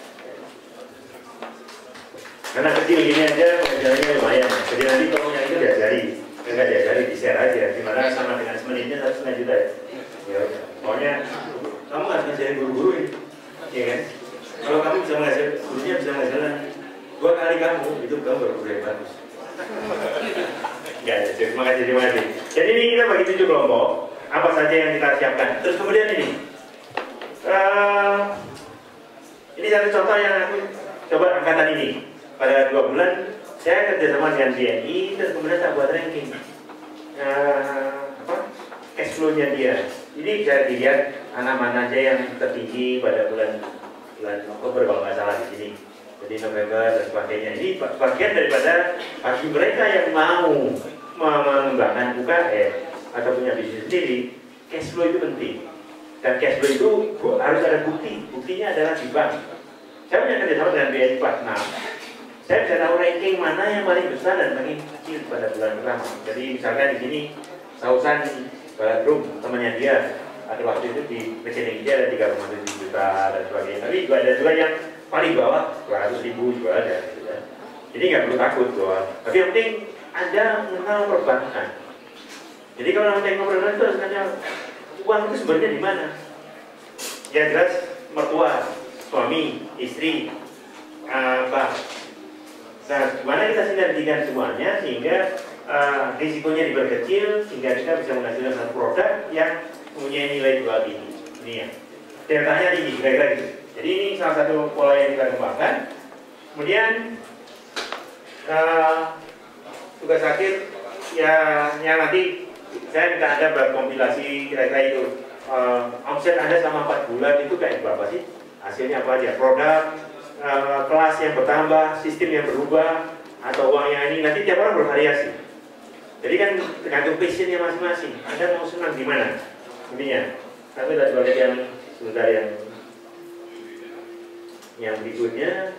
Karena kecil gini aja pengajarannya lumayan. Jadi nanti tolong yang itu diajari, enggak diajari di share aja. Gimana sama dengan semenitnya satu setengah juta ya? Ya, pokoknya kamu harus ngajarin guru-guru ini, ya kan? Kalau kamu bisa mengajar, gurunya bisa mengajarin dua kali kamu, itu kamu baru guru yang bagus. Ya, terima kasih, terima kasih. Jadi ini kita bagi tujuh kelompok. Apa saja yang kita siapkan. Terus kemudian ini uh, ini satu contoh yang aku coba angkatan ini. Pada dua bulan saya kerjasama dengan B N I dan kemudian tak buat ranking uh, apa cash flow-nya dia. Jadi bisa dilihat anak mana aja yang tertinggi pada bulan bulan Oktober kalau nggak salah di sini. Jadi November dan sebagainya. Ini bagian daripada bagi mereka yang mau mengembangkan U K M atau punya bisnis sendiri, cash flow itu penting. Dan cash flow itu harus ada bukti. Buktinya adalah di bank. Saya punya kerjasama dengan B N I Kelas enam. Saya bisa tahu ranking mana yang paling besar dan paling kecil pada bulan pertama. Jadi misalkan di sini Sausan Baladrum, temannya dia, ada waktu itu di rekening dia ada tiga koma tujuh juta dan sebagainya. Tapi juga ada juga yang paling bawah dua ratus ribu juga ada. Gitu ya. Jadi nggak perlu takut bahwa. Tapi yang penting Anda mengenal perbankan. Jadi kalau namanya entrepreneur itu harusnya uang itu sebenarnya di mana? Ya jelas mertua, suami, istri, apa? Nah, gimana kita sinergikan semuanya sehingga uh, risikonya diperkecil sehingga kita bisa menghasilkan satu produk yang mempunyai nilai jual tinggi. Ini ya, deltanya tinggi kira-kira gitu. Jadi ini salah satu pola yang kita kembangkan. Kemudian uh, tugas akhir ya yang nanti saya minta Anda buat kompilasi kira-kira itu uh, omset Anda selama empat bulan itu kayak berapa sih? Hasilnya apa aja? Produk, uh, kelas yang bertambah, sistem yang berubah, atau uang yang ini, nanti tiap orang bervariasi. Jadi kan tergantung passionnya masing-masing. Anda mau senang di mana? Intinya. Tapi kita coba lihat yang sebentar yang yang berikutnya.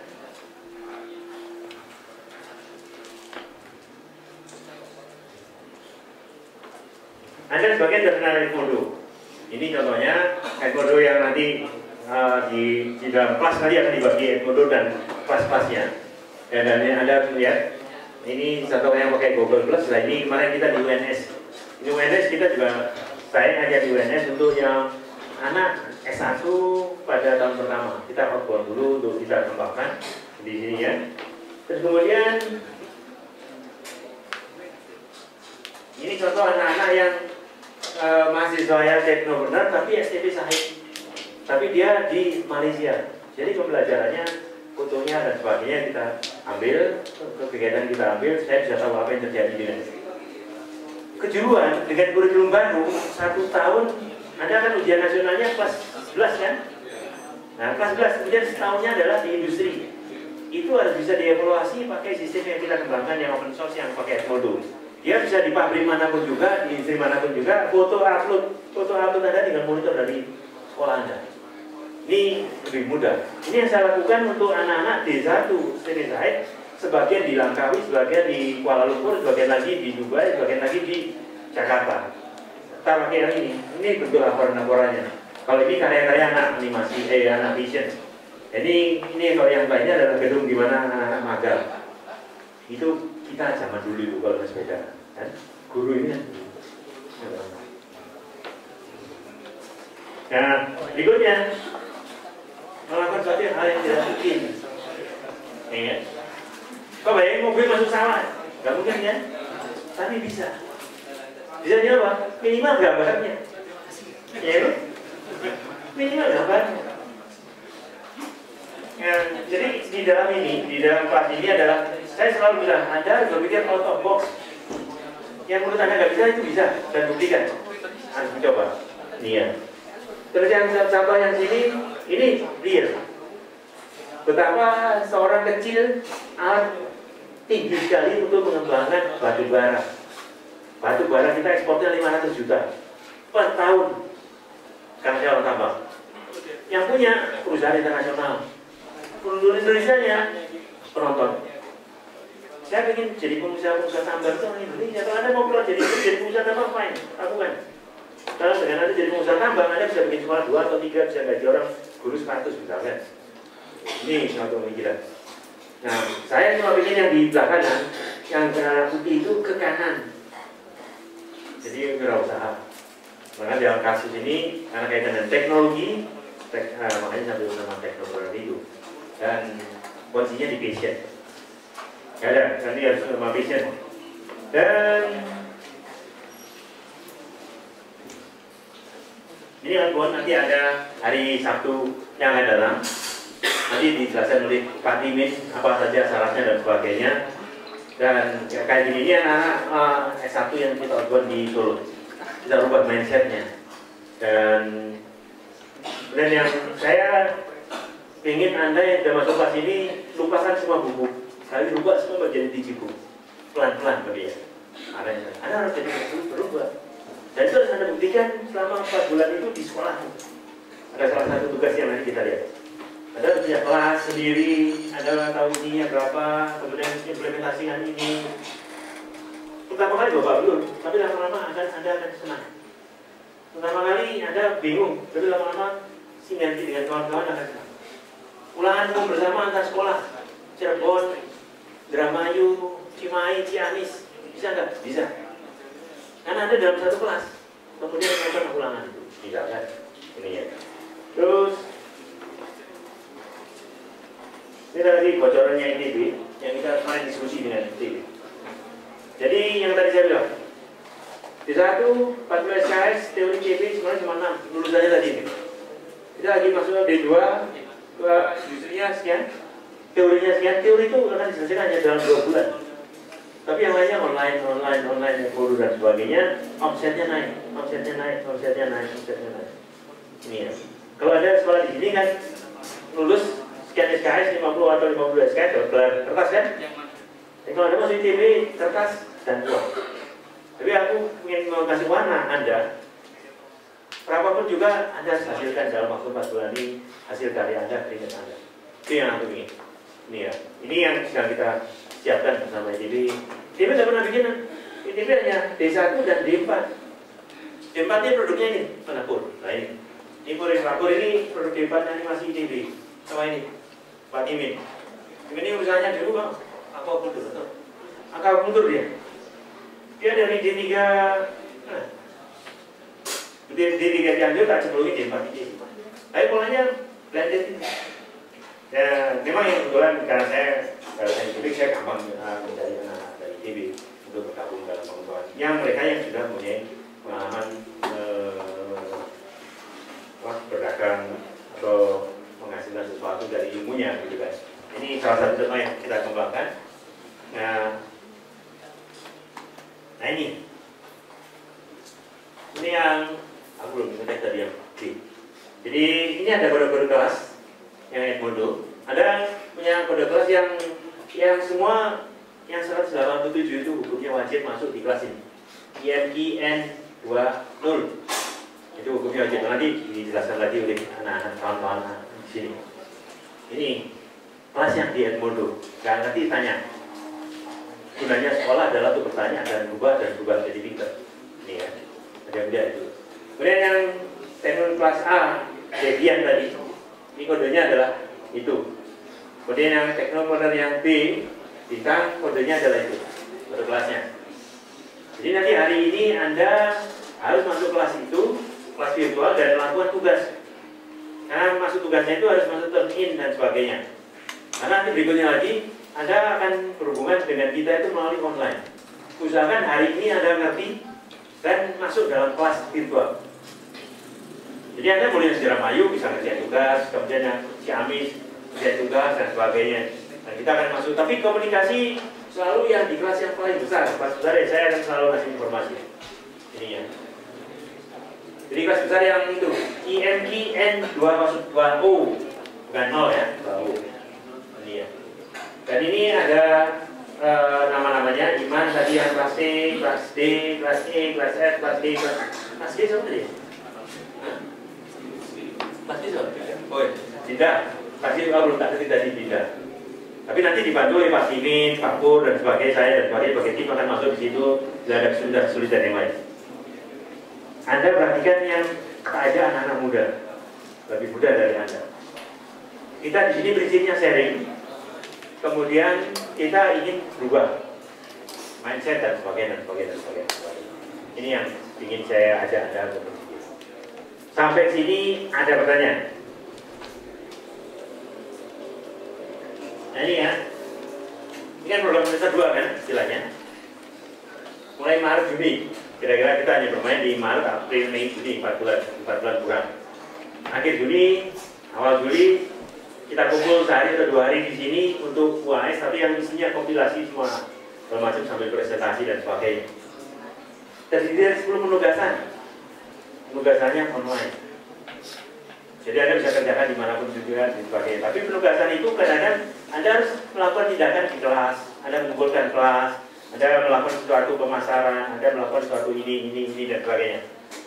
Anda sebagian sudah kenal Edmodo. Ini contohnya Edmodo yang nanti uh, di, di dalam kelas nanti akan dibagi Edmodo dan kelas-kelasnya. Ya, dan yang Anda lihat, ini contoh yang pakai Google Plus. Nah, ini kemarin kita di U N S. Di U N S kita juga, saya ngajak di U N S untuk yang anak S satu pada tahun pertama. Kita outbound dulu untuk kita kembangkan di sini ya. Terus kemudian ini contoh anak-anak yang Uh, mahasiswa yang teknopreneur tapi S T P Sahid. tapi dia di Malaysia. Jadi pembelajarannya, fotonya dan sebagainya kita ambil, kegiatan kita ambil, saya bisa tahu apa yang terjadi dengan kejuruan dengan kurikulum baru satu tahun. Ada kan ujian nasionalnya kelas sebelas kan? Nah kelas sebelas kemudian setahunnya adalah di industri. Itu harus bisa dievaluasi pakai sistem yang kita kembangkan yang open source yang pakai Edmodo. Dia bisa di pabrik manapun juga, di industri manapun juga, foto upload, foto upload Anda tinggal monitor dari sekolah Anda. Ini lebih mudah. Ini yang saya lakukan untuk anak-anak D satu Seri Zahid, sebagian di Langkawi, sebagian di Kuala Lumpur, sebagian lagi di Dubai, sebagian lagi di Jakarta. Kita pakai yang ini, ini bentuk laporan-laporannya. Kalau ini karya-karya anak animasi, eh anak vision. Jadi ini kalau yang lainnya adalah gedung di mana anak-anak magang. Itu kita zaman dulu itu kalau sepeda, kan? Guru ini kan. Nah, berikutnya melakukan suatu hal yang tidak mungkin. Ya. Kau bayangin mobil masuk sawah, nggak mungkin kan? Tapi bisa. Bisa apa? Minimal gambarnya. Ya, minimal gambarnya. Ya, jadi di dalam ini, di dalam kelas ini adalah saya selalu bilang Anda harus berpikir out of box. Yang menurut Anda nggak bisa itu bisa dan buktikan. Harus mencoba. Ini ya. Terus yang contoh yang sini, ini real. Betapa seorang kecil alat tinggi sekali untuk mengembangkan batu bara. Batu bara kita ekspornya lima ratus juta per tahun. Karena saya orang tambang. Yang punya perusahaan internasional. Penduduk Indonesia-nya penonton. Saya ingin jadi pengusaha-pengusaha tambang itu orang Indonesia. Kalau Anda mau keluar jadi, jadi pengusaha tambang, fine, lakukan. Kalau dengan Anda jadi pengusaha tambang, Anda bisa bikin sekolah dua atau tiga, bisa gaji orang guru seratus misalkan. Ini suatu pemikiran. Nah, saya cuma bikin yang di belakang, yang berwarna putih itu ke kanan. Jadi wirausaha. Maka dalam kasus ini, karena kaitan dengan teknologi, tek, eh, makanya sambil nama teknologi itu. Dan kuncinya di passion. Gak ada, nanti harus sama passion. Dan ini kan nanti ada hari Sabtu yang akan datang. Nanti dijelaskan oleh Pak Timin apa saja syaratnya dan sebagainya. Dan ya, kayak gini ini anak-anak uh, S satu yang kita lakukan di Solo. Kita rubah mindsetnya. Dan dan yang saya ingin Anda yang sudah masuk kelas ini lupakan semua buku. Kali rubah semua menjadi digibu. Pelan-pelan bagi ya. Anda harus jadi berubah. Dan itu harus Anda buktikan selama empat bulan itu di sekolah. Ada salah satu tugas yang nanti kita lihat. Ada punya kelas sendiri, ada tahu isinya berapa, kemudian implementasikan ini. Pertama kali Bapak belum, tapi lama-lama akan Anda akan senang. Pertama kali Anda bingung, tapi lama-lama sinergi dengan kawan-kawan akan senang. Ulangan umum bersama antar sekolah, Cirebon, Indramayu, Cimahi, Ciamis, bisa nggak? Bisa. Karena Anda dalam satu kelas, kemudian melakukan ulangan itu, bisa kan? Ini ya. Terus ini tadi bocorannya I T B yang kita kemarin diskusi dengan I T B. Jadi yang tadi saya bilang, di satu empat belas S K S teori C B sebenarnya cuma enam lulusannya tadi ini. Kita lagi masuk D dua, ke industrinya sekian, teorinya sekian. Teori itu akan diselesaikan hanya dalam dua bulan. Tapi yang lainnya online, online, online, guru dan sebagainya, omsetnya naik, omsetnya naik, omsetnya naik, omsetnya naik. Ini ya. Kalau ada sekolah di sini kan lulus sekian S K S lima puluh atau lima puluh S K S dapat gelar kertas kan? Jadi kalau ada masuk I T B kertas dan uang. Tapi aku ingin mengasih warna Anda. Berapapun juga Anda harus hasilkan dalam waktu empat bulan ini hasil karya Anda, keringat Anda. Itu yang aku ingin. Ini ya. Ini yang sedang kita siapkan bersama I T B. I T B tidak pernah bikin. I T B hanya D satu dan D empat. D empat ini produknya ini Manapur. Nah ini. Ini Manapur ini produk D empat animasi I T B. Sama ini Pak Timin. Ini usahanya dulu Bang. Akuakultur betul. Akuakultur dia. Dia dari D tiga. Nah. D tiga diambil tak cenderungin D empat ini. Tapi polanya blended ini. Ya, memang yang kebetulan karena saya kalau saya publik saya gampang uh, mencari anak dari I T B untuk bergabung dalam pengembangan. Yang mereka yang sudah mempunyai pengalaman uh, berdagang dari ilmunya gitu kan. Ini salah satu contoh yang kita kembangkan. Nah, nah ini, ini yang aku belum ngetek tadi yang D. Jadi ini ada kode-kode kelas yang Edmodo, ada punya kode kelas yang yang semua yang seratus delapan puluh tujuh itu hukumnya wajib masuk di kelas ini. I M Q N dua nol itu hukumnya wajib. Nanti dijelaskan lagi oleh anak-anak kawan-kawan di sini. Ini kelas yang di Edmodo, nggak ngerti tanya. Gunanya sekolah adalah untuk bertanya dan berubah dan berubah jadi pintar. Ini ya, ada beda itu. Kemudian yang teknologi kelas A, Debian tadi, ini kodenya adalah itu. Kemudian yang teknologi yang B, bintang, kodenya adalah itu, kode kelasnya. Jadi nanti hari ini Anda harus masuk kelas itu, kelas virtual, dan melakukan tugas. Karena masuk tugasnya itu harus masuk turn in dan sebagainya. Karena nanti berikutnya lagi, Anda akan berhubungan dengan kita itu melalui online. Usahakan hari ini Anda ngerti dan masuk dalam kelas virtual. Jadi Anda boleh segera mayu, bisa ngerjain tugas, kemudian yang Ciamis, ngerjain tugas, dan sebagainya. Dan kita akan masuk. Tapi komunikasi selalu yang di kelas yang paling besar. Kelas besar ya, saya akan selalu ngasih informasi. Ini ya. Jadi kelas besar yang itu, I M Q N dua O, bukan nol ya, dua O. Ini ya. Dan ini ada e, nama-namanya, Iman tadi yang kelas C, kelas D, kelas E, kelas F, kelas D, kelas, kelas D sama tadi? Kelas D sama? Oh iya, tidak. Kelas D belum tak ngerti tadi, tidak. Tapi nanti dibantu oleh Pak Timin, Pak Pur, dan sebagainya, saya dan sebagainya, sebagai tim akan masuk di situ, tidak ada kesulitan-kesulitan yang lain. Anda perhatikan yang tak aja anak-anak muda, lebih muda dari Anda. Kita di sini prinsipnya sharing, kemudian kita ingin berubah mindset dan sebagainya, dan sebagainya, dan sebagainya. Ini yang ingin saya ajak Anda untuk berpikir. Sampai sini ada pertanyaan? Nah ini ya, ini kan program semester dua kan istilahnya. Mulai Maret Juni, kira-kira kita hanya bermain di Maret, April, Mei, Juni, empat bulan, empat bulan kurang. Akhir Juni, awal Juli, kita kumpul sehari atau dua hari di sini untuk U A S, tapi yang isinya kompilasi semua, segala macam sambil presentasi dan sebagainya. Terdiri dari sepuluh penugasan, penugasannya online. Jadi Anda bisa kerjakan dimanapun juga dan sebagainya. Tapi penugasan itu kadang-kadang Anda harus melakukan tindakan di kelas, Anda mengumpulkan kelas, Anda melakukan suatu pemasaran, Anda melakukan suatu ini, ini, ini, dan sebagainya.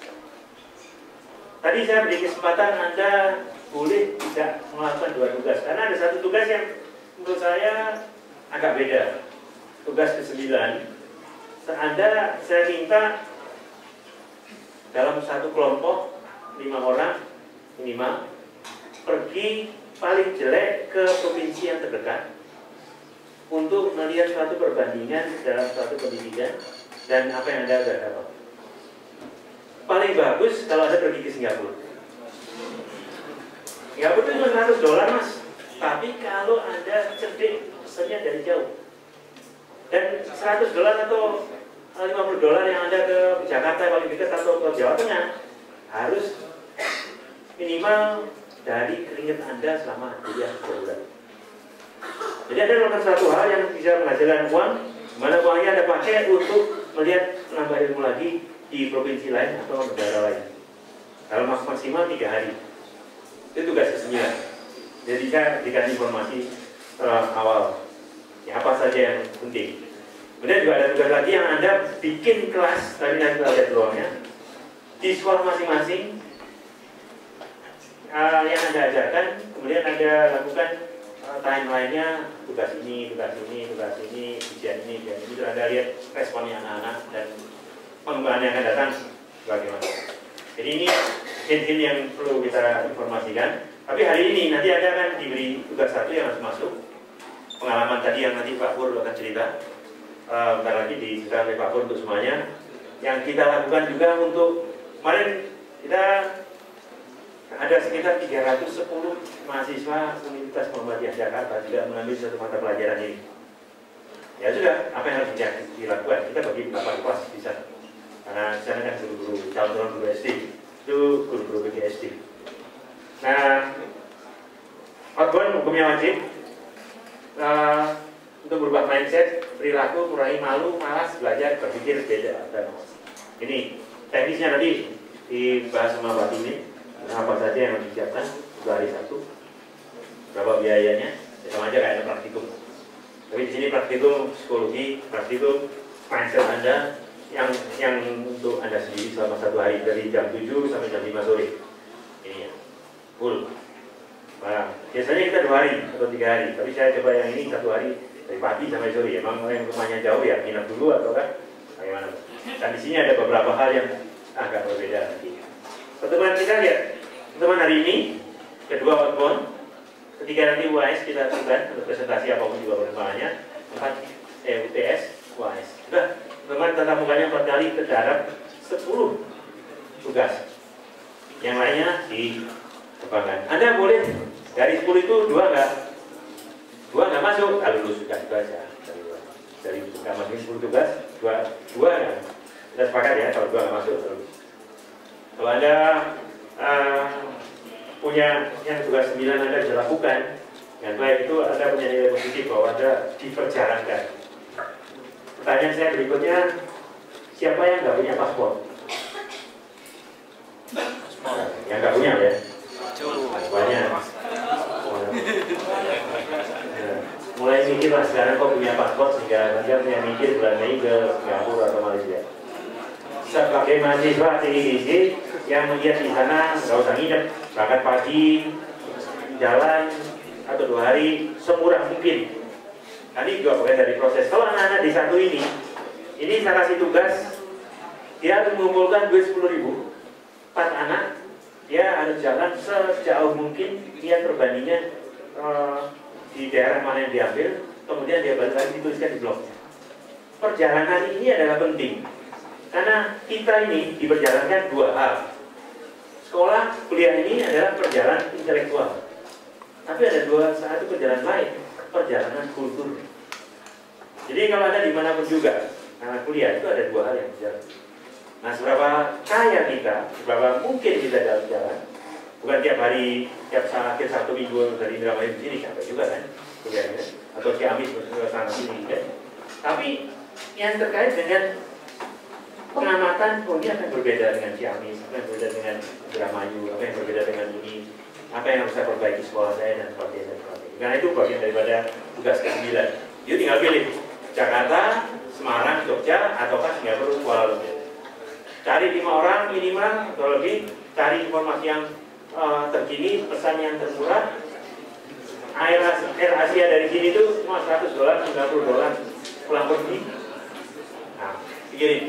Tadi saya beri kesempatan Anda boleh tidak melakukan dua tugas, karena ada satu tugas yang menurut saya agak beda. Tugas kesembilan, Anda saya minta dalam satu kelompok lima orang minimal pergi paling jelek ke provinsi yang terdekat untuk melihat suatu perbandingan dalam suatu pendidikan dan apa yang Anda sudah dapat. Paling bagus kalau Anda pergi ke Singapura. Singapura itu cuma seratus dolar mas, tapi kalau Anda cerdik pesannya dari jauh. Dan seratus dolar atau lima puluh dolar yang Anda ke Jakarta paling dekat atau ke Jawa Tengah harus minimal dari keringat Anda selama kuliah tiga bulan. Jadi Anda melakukan satu hal yang bisa menghasilkan uang, mana uangnya Anda pakai untuk melihat menambah ilmu lagi di provinsi lain atau negara lain. Kalau maksimal tiga hari. Itu tugas kesembilan. Jadi saya berikan informasi uh, awal. Ya, apa saja yang penting. Kemudian juga ada tugas lagi yang Anda bikin kelas, tadi nanti ada peluangnya di sekolah masing-masing. Uh, yang Anda ajarkan, kemudian Anda lakukan uh, timeline-nya, tugas ini, tugas ini, tugas ini, ujian ini, ujian ini, itu Anda lihat responnya anak-anak dan pengembangan yang akan datang bagaimana. Jadi ini hint-hint yang perlu kita informasikan. Tapi hari ini nanti Anda akan diberi tugas satu yang harus masuk. Pengalaman tadi yang nanti Pak Pur akan cerita. Uh, bentar lagi diceritakan oleh Pak Pur untuk semuanya. Yang kita lakukan juga untuk kemarin kita ada sekitar tiga ratus sepuluh mahasiswa Universitas Muhammadiyah Jakarta juga mengambil satu mata pelajaran ini. Ya sudah, apa yang harus dilakukan? Kita bagi beberapa kelas bisa. Karena di sana kan guru-guru, calon-calon guru S D, itu guru-guru B G S D. Nah, outbound hukumnya wajib. Uh, untuk berubah mindset, perilaku, kurangi malu, malas, belajar, berpikir beda. Dan ini teknisnya tadi dibahas sama Pak ini. Apa saja yang harus disiapkan dua hari satu, berapa biayanya, sama aja kayak ada praktikum. Tapi di sini praktikum psikologi, praktikum mindset Anda yang yang untuk Anda sendiri selama satu hari dari jam tujuh sampai jam lima sore. Ini ya, full. Nah, biasanya kita dua hari atau tiga hari, tapi saya coba yang ini satu hari dari pagi sampai sore. Emang yang rumahnya jauh ya, nginep dulu atau kan bagaimana? Dan di sini ada beberapa hal yang agak berbeda nanti. Pertemuan kita lihat, pertemuan hari ini kedua outbound, ketiga nanti U A S kita lakukan untuk presentasi apapun juga perkembangannya, empat E U T S U A S. Sudah, teman tatap mukanya empat kali ke darat sepuluh tugas. Yang lainnya dikembangkan. Anda boleh dari sepuluh itu dua enggak, dua enggak masuk, kalau lulus sudah itu aja. Dari nggak masuk sepuluh tugas, dua dua enggak. Kita sepakat ya kalau dua enggak masuk terus. Kalau Anda uh, punya yang tugas sembilan Anda bisa lakukan, yang baik itu Anda punya nilai positif bahwa Anda diperjalankan. Pertanyaan saya berikutnya, siapa yang nggak punya paspor? Nah, yang nggak punya ya? Banyak. Nah, mulai mikir lah sekarang kok punya paspor sehingga Anda punya mikir bulan Mei ke Singapura atau Malaysia. Sebagai mahasiswa T I D C yang melihat di sana nggak usah nginep, berangkat pagi, jalan atau dua hari semurah mungkin. Nah, ini juga bagian dari proses. Kalau anak-anak di satu ini, ini saya kasih tugas, dia harus mengumpulkan duit sepuluh ribu, empat anak, dia harus jalan sejauh mungkin, dia perbandingannya uh, di daerah mana yang diambil, kemudian dia balik lagi dituliskan di blognya. Perjalanan ini adalah penting. Karena kita ini diperjalankan dua hal. Sekolah, kuliah ini adalah perjalanan intelektual. Tapi ada dua, satu perjalanan lain, perjalanan kultur. Jadi kalau ada dimanapun juga, nah kuliah itu ada dua hal yang berjalan. Nah, seberapa kaya kita, seberapa mungkin kita jalan-jalan, bukan tiap hari, tiap saat, akhir Sabtu Minggu dari Indramayu di sini, capek juga kan, kuliahnya, atau Ciamis ke sana sini kan. Tapi yang terkait dengan pengamatan, oh ini akan berbeda dengan Ciamis, apa yang berbeda dengan Indramayu, apa yang berbeda dengan ini, apa yang harus saya perbaiki sekolah saya dan sebagainya dan sebagainya. Karena itu bagian daripada tugas ke sembilan. Jadi tinggal pilih Jakarta, Semarang, Jogja, ataukah Singapura, Kuala Lumpur. Cari lima orang minimal atau lebih, cari informasi yang uh, terkini, pesan yang termurah. Air Asia, Air Asia dari sini itu cuma seratus dolar, sembilan puluh dolar pulang pergi. Nah, pikirin.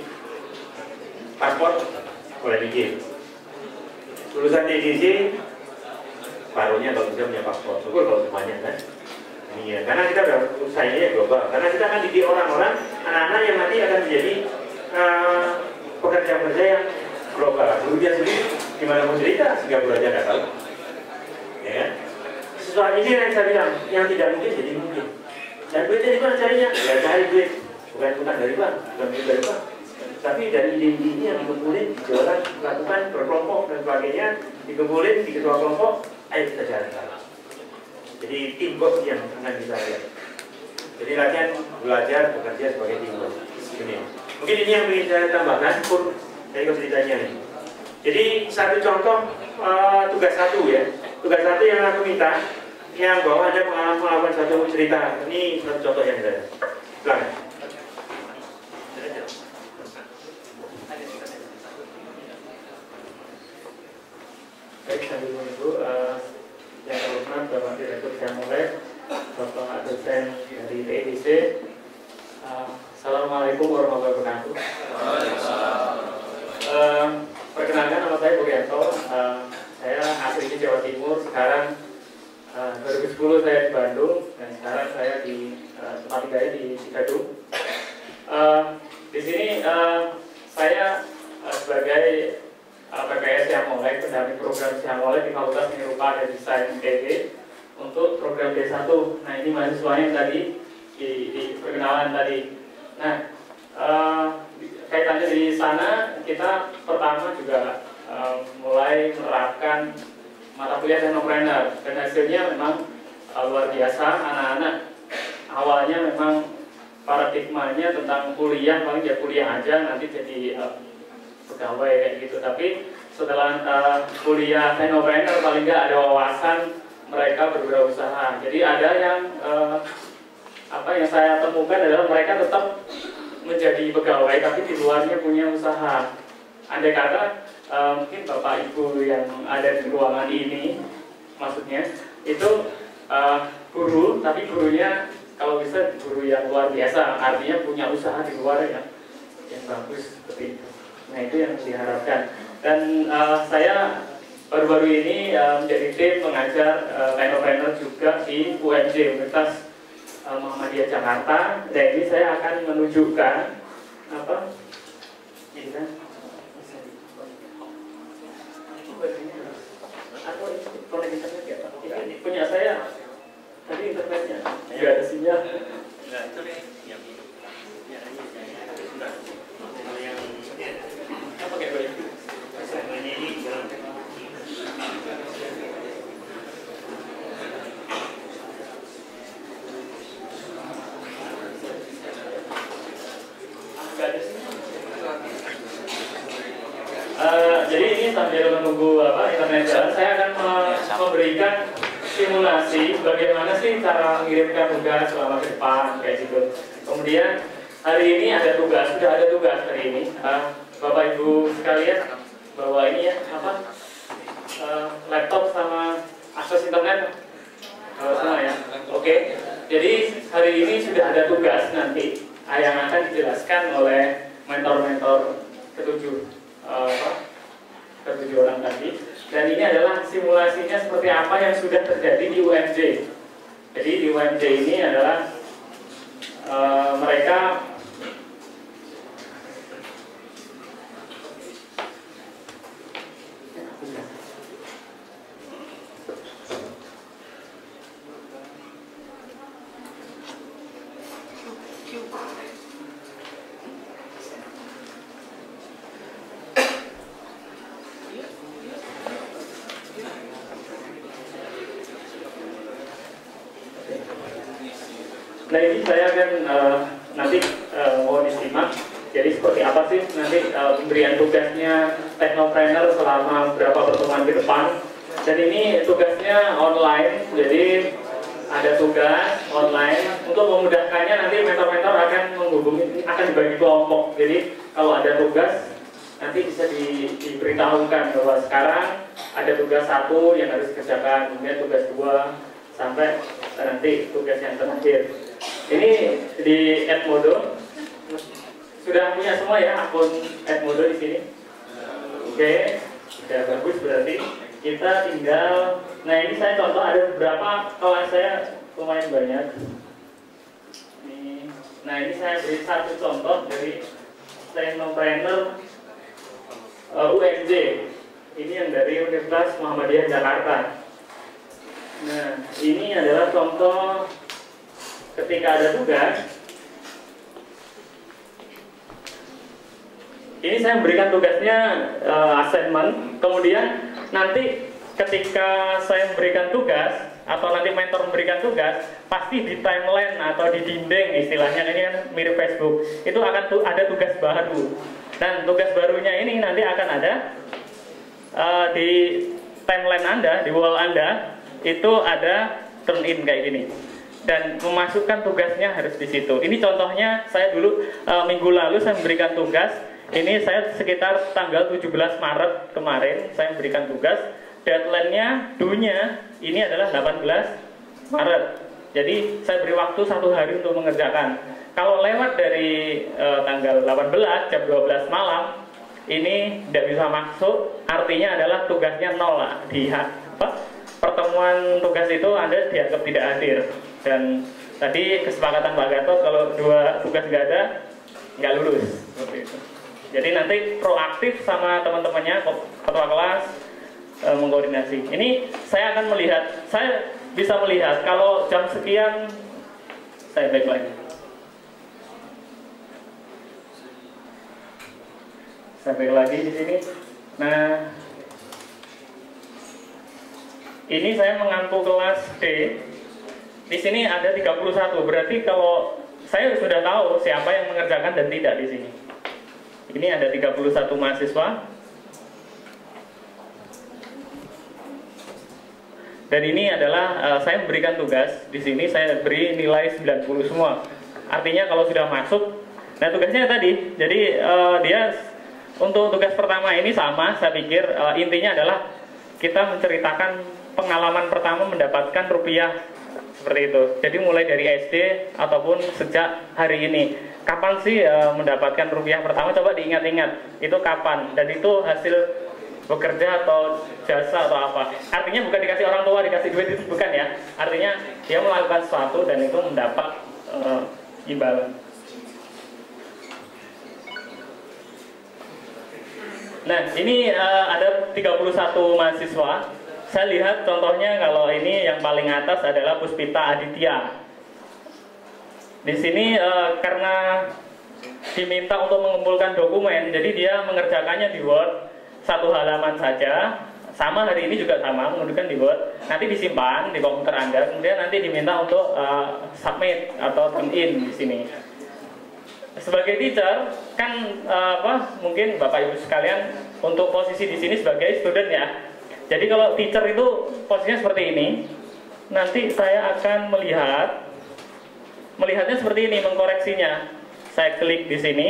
Paspor boleh bikin. Lulusan T I D C paruhnya kalau bisa punya paspor. Syukur kalau semuanya kan. Ini ya, karena kita udah usahanya global. Karena kita akan didik orang-orang, anak-anak yang nanti akan menjadi uh, pekerja-pekerja yang global. Dulu dia sendiri gimana mau cerita, Singapura aja nggak tahu. Ya kan? Sesuatu ini yang saya bilang, yang tidak mungkin jadi mungkin. Dan duitnya di mana carinya? Ya cari duit, bukan bukan dari bank, bukan dari bank. Tapi dari ide-ide ini yang dikumpulin, dijualan, lakukan berkelompok dan sebagainya, dikumpulin di ketua kelompok, ayo kita jalan-jalan. Jadi teamwork yang akan kita lihat. Jadi latihan belajar bekerja sebagai teamwork. Ini. Mungkin ini yang ingin saya tambahkan pun dari ceritanya ini. Jadi satu contoh uh, tugas satu ya, tugas satu yang aku minta, yang bahwa ada pengalaman melakukan satu cerita. Ini satu contoh yang saya. Silakan. Baik, sambil menunggu, uh, yang terhormat Bapak Direktur Syamolek, Bapak dosen dari T I D C. Uh, Assalamualaikum warahmatullahi wabarakatuh. Uh, perkenalkan, nama saya Bogianto. Uh, saya asli di Jawa Timur. Sekarang uh, dua ribu sepuluh saya di Bandung dan sekarang saya di uh, tempat tinggalnya di Cigadung. Uh, di sini uh, saya uh, sebagai P P S Syamolek, pendamping program Syamolek di Fakultas Seni Rupa dan Desain I T B untuk program D satu. Nah, ini mahasiswanya tadi di, di perkenalan tadi. Nah, uh, kaitannya di sana kita pertama juga uh, mulai menerapkan mata kuliah teknopreneur dan hasilnya memang uh, luar biasa. Anak-anak awalnya memang paradigmanya tentang kuliah, paling ya kuliah aja nanti jadi uh, pegawai kayak gitu. Tapi setelah uh, kuliah teknopreneur paling nggak ada wawasan mereka berwirausaha. Jadi ada yang uh, apa yang saya temukan adalah mereka tetap menjadi pegawai tapi di luarnya punya usaha. Andai kata uh, mungkin bapak ibu yang ada di ruangan ini, maksudnya itu uh, guru, tapi gurunya kalau bisa guru yang luar biasa, artinya punya usaha di luar yang yang bagus seperti itu. Nah itu yang diharapkan. Dan uh, saya baru-baru ini uh, menjadi tim mengajar uh, teknopreneur juga di U M J Universitas uh, Muhammadiyah Jakarta. Dan ini saya akan menunjukkan apa? Ini kan? Atau konek internet ya? Ini punya saya. Tadi internetnya nggak ada sinyal. Enggak, itu deh yang itu. Ya, ini sudah. Yang Apa pakai baik? Ini ini jalan teknologi. Nggak ada sinyal. Uh, jadi ini sambil menunggu apa internet jalan, saya akan me- memberikan simulasi bagaimana sih cara mengirimkan tugas selama ke depan kayak gitu. Kemudian hari ini ada tugas, sudah ada tugas hari ini. Uh, Bapak Ibu sekalian bawa ini ya apa uh, laptop sama akses internet uh, sama ya. Oke. Okay. Jadi hari ini sudah ada tugas nanti uh, yang akan dijelaskan oleh mentor-mentor ketujuh uh, ketujuh orang tadi. Dan ini adalah simulasinya seperti apa yang sudah terjadi di U M J. Jadi di U M J ini adalah uh, mereka Nah ini saya akan uh, nanti uh, mau disimak. Jadi seperti apa sih nanti uh, pemberian tugasnya teknopreneur selama beberapa pertemuan ke depan. Dan ini tugasnya online, jadi ada tugas online. Untuk memudahkannya nanti mentor-mentor akan menghubungi, akan dibagi kelompok. Jadi kalau ada tugas nanti bisa di, diberitahukan bahwa sekarang ada tugas satu yang harus dikerjakan, kemudian tugas dua sampai nanti tugas yang terakhir. Ini di Edmodo sudah punya semua ya akun Edmodo di sini. Oke, sudah bagus berarti. Kita tinggal. Nah ini saya contoh ada beberapa kelas saya lumayan banyak. Ini, nah ini saya beri satu contoh dari teknopreneur uh, U M J. Ini yang dari Universitas Muhammadiyah Jakarta. Nah ini adalah contoh ketika ada tugas. Ini saya memberikan tugasnya uh, assignment. Kemudian nanti ketika saya memberikan tugas atau nanti mentor memberikan tugas, pasti di timeline atau di dinding istilahnya, ini kan mirip Facebook, itu akan tu ada tugas baru. Dan tugas barunya ini nanti akan ada uh, di timeline Anda, di wall Anda, itu ada turn in kayak gini. Dan memasukkan tugasnya harus di situ. Ini contohnya saya dulu uh, minggu lalu saya memberikan tugas. Ini saya sekitar tanggal tujuh belas Maret kemarin saya memberikan tugas. Deadline-nya, due-nya ini adalah delapan belas Maret. Jadi saya beri waktu satu hari untuk mengerjakan. Kalau lewat dari uh, tanggal delapan belas jam dua belas malam, ini tidak bisa masuk. Artinya adalah tugasnya nol lah. Di apa? Pertemuan tugas itu Anda dianggap tidak hadir. Dan tadi kesepakatan Pak Gatot kalau dua tugas nggak ada, nggak lulus. Seperti itu. Jadi nanti proaktif sama teman-temannya, ketua kelas e, mengkoordinasi. Ini saya akan melihat, saya bisa melihat kalau jam sekian saya back lagi. Saya back lagi di sini. Nah, ini saya mengampu kelas D. di sini ada tiga puluh satu. Berarti kalau saya sudah tahu siapa yang mengerjakan dan tidak di sini. Ini ada tiga puluh satu mahasiswa. Dan ini adalah uh, saya memberikan tugas. Di sini saya beri nilai sembilan puluh semua. Artinya kalau sudah masuk, nah tugasnya tadi. Jadi uh, dia untuk tugas pertama ini sama, saya pikir uh, intinya adalah kita menceritakan pengalaman pertama mendapatkan rupiah seperti itu. Jadi mulai dari S D ataupun sejak hari ini. Kapan sih uh, mendapatkan rupiah pertama? Coba diingat-ingat. Itu kapan? Dan itu hasil bekerja atau jasa atau apa? Artinya bukan dikasih orang tua, dikasih duit, itu bukan ya. Artinya dia melakukan sesuatu dan itu mendapat uh, imbalan. Nah, ini uh, ada tiga puluh satu mahasiswa. Saya lihat contohnya kalau ini yang paling atas adalah Puspita Aditya. Di sini uh, karena diminta untuk mengumpulkan dokumen, jadi dia mengerjakannya di Word. Satu halaman saja, sama hari ini juga sama, menunjukkan di Word, nanti disimpan di komputer Anda, kemudian nanti diminta untuk uh, submit atau turn in di sini. Sebagai teacher, kan uh, apa? Mungkin Bapak Ibu sekalian untuk posisi di sini sebagai student ya. Jadi kalau teacher itu posisinya seperti ini, nanti saya akan melihat, melihatnya seperti ini, mengkoreksinya. Saya klik di sini.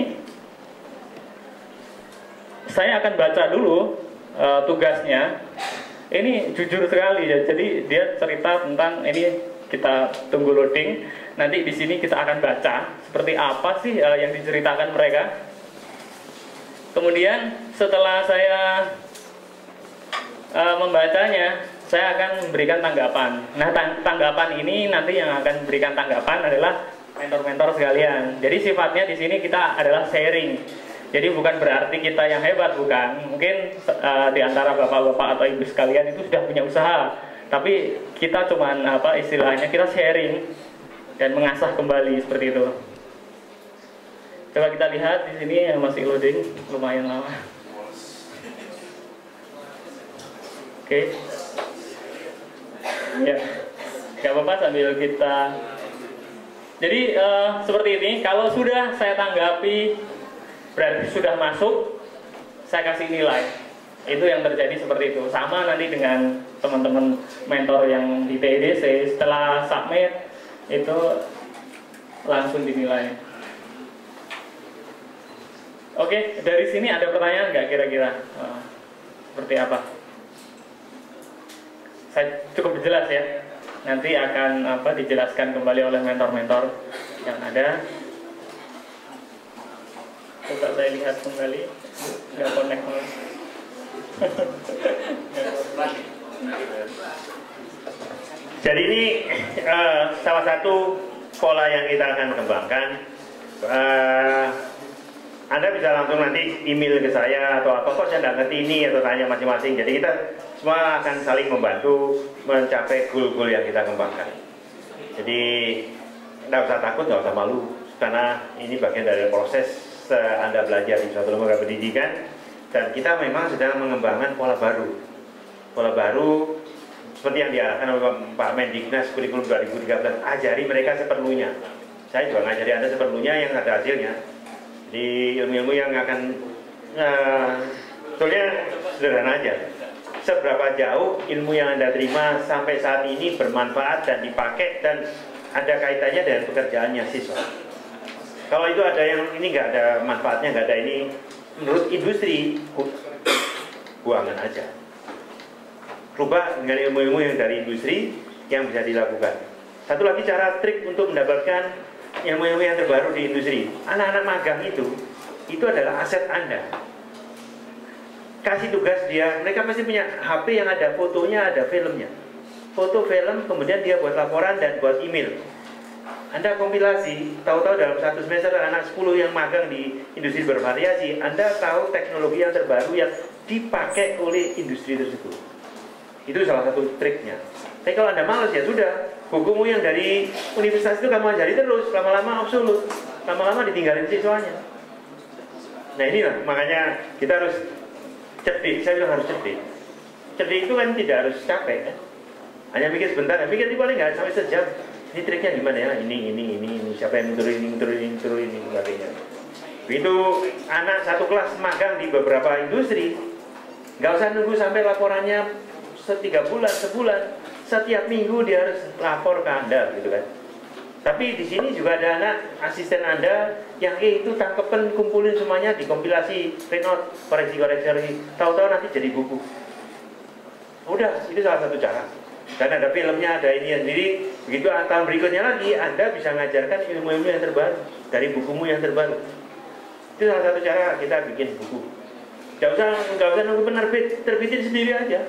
Saya akan baca dulu uh, tugasnya. Ini jujur sekali ya. Jadi dia cerita tentang ini, kita tunggu loading. Nanti di sini kita akan baca seperti apa sih uh, yang diceritakan mereka. Kemudian setelah saya uh, membacanya, saya akan memberikan tanggapan. Nah, tang tanggapan ini nanti yang akan memberikan tanggapan adalah mentor-mentor sekalian. Jadi sifatnya di sini kita adalah sharing. Jadi bukan berarti kita yang hebat, bukan. Mungkin uh, di antara bapak-bapak atau ibu sekalian itu sudah punya usaha, tapi kita cuman apa istilahnya kita sharing dan mengasah kembali seperti itu. Coba kita lihat di sini yang masih loading, lumayan lama. Oke, okay. Ya, nggak apa-apa sambil kita. Jadi uh, seperti ini. Kalau sudah saya tanggapi, berarti sudah masuk, saya kasih nilai. Itu yang terjadi seperti itu. Sama nanti dengan teman-teman mentor yang di T E D C, setelah submit itu langsung dinilai. Oke, dari sini ada pertanyaan nggak kira-kira? Uh, seperti apa? Saya cukup jelas ya. Nanti akan apa dijelaskan kembali oleh mentor-mentor yang ada. Coba saya lihat kembali, nggak connect malah. Jadi ini uh, salah satu pola yang kita akan kembangkan. Uh, Anda bisa langsung nanti email ke saya atau apa, kok saya nggak ngerti ini, atau tanya masing-masing. Jadi kita semua akan saling membantu mencapai goal-goal yang kita kembangkan. Jadi nggak usah takut, nggak usah malu, karena ini bagian dari proses Anda belajar di suatu lembaga pendidikan, dan kita memang sedang mengembangkan pola baru pola baru seperti yang diarahkan oleh Pak Mendiknas kurikulum dua ribu tiga belas. Ajari mereka seperlunya. Saya juga ngajari Anda seperlunya yang ada hasilnya di ilmu-ilmu yang akan uh, sebetulnya sederhana aja. Seberapa jauh ilmu yang Anda terima sampai saat ini bermanfaat dan dipakai dan ada kaitannya dengan pekerjaannya siswa. Kalau itu ada yang ini nggak ada manfaatnya, nggak ada ini, menurut industri, buangan aja. Rubah dengan ilmu-ilmu yang dari industri yang bisa dilakukan. Satu lagi cara trik untuk mendapatkan ilmu-ilmu yang terbaru di industri. Anak-anak magang itu, itu adalah aset Anda. Kasih tugas dia, mereka pasti punya H P yang ada fotonya, ada filmnya. Foto, film, kemudian dia buat laporan dan buat email. Anda kompilasi, tahu-tahu dalam satu semester anak sepuluh yang magang di industri bervariasi, Anda tahu teknologi yang terbaru yang dipakai oleh industri tersebut. Itu salah satu triknya. Tapi kalau Anda malas, ya sudah, bukumu yang dari universitas itu kamu ajari terus, lama-lama absolut, lama-lama ditinggalin siswanya. Nah inilah, makanya kita harus cerdik, saya bilang harus cerdik. Cerdik itu kan tidak harus capek kan? Hanya mikir sebentar, mikir di paling nggak sampai sejam. Ini triknya gimana ya? Ini, ini, ini, ini. Siapa yang turun ini, turun ini, turun ini, sebagainya. Begitu anak satu kelas magang di beberapa industri, nggak usah nunggu sampai laporannya setiga bulan, sebulan. Setiap minggu dia harus lapor ke Anda, gitu kan. Tapi di sini juga ada anak asisten Anda yang eh, itu tangkepen, kumpulin semuanya, dikompilasi, print out, koreksi-koreksi, tahu-tahu nanti jadi buku. Udah, itu salah satu cara. Dan ada filmnya, ada ini. Jadi begitu tahun berikutnya lagi, Anda bisa mengajarkan ilmu-ilmu yang terbaru dari bukumu yang terbaru. Itu salah satu cara kita bikin buku. Gak usah, gak usah nunggu penerbit, terbitin sendiri aja.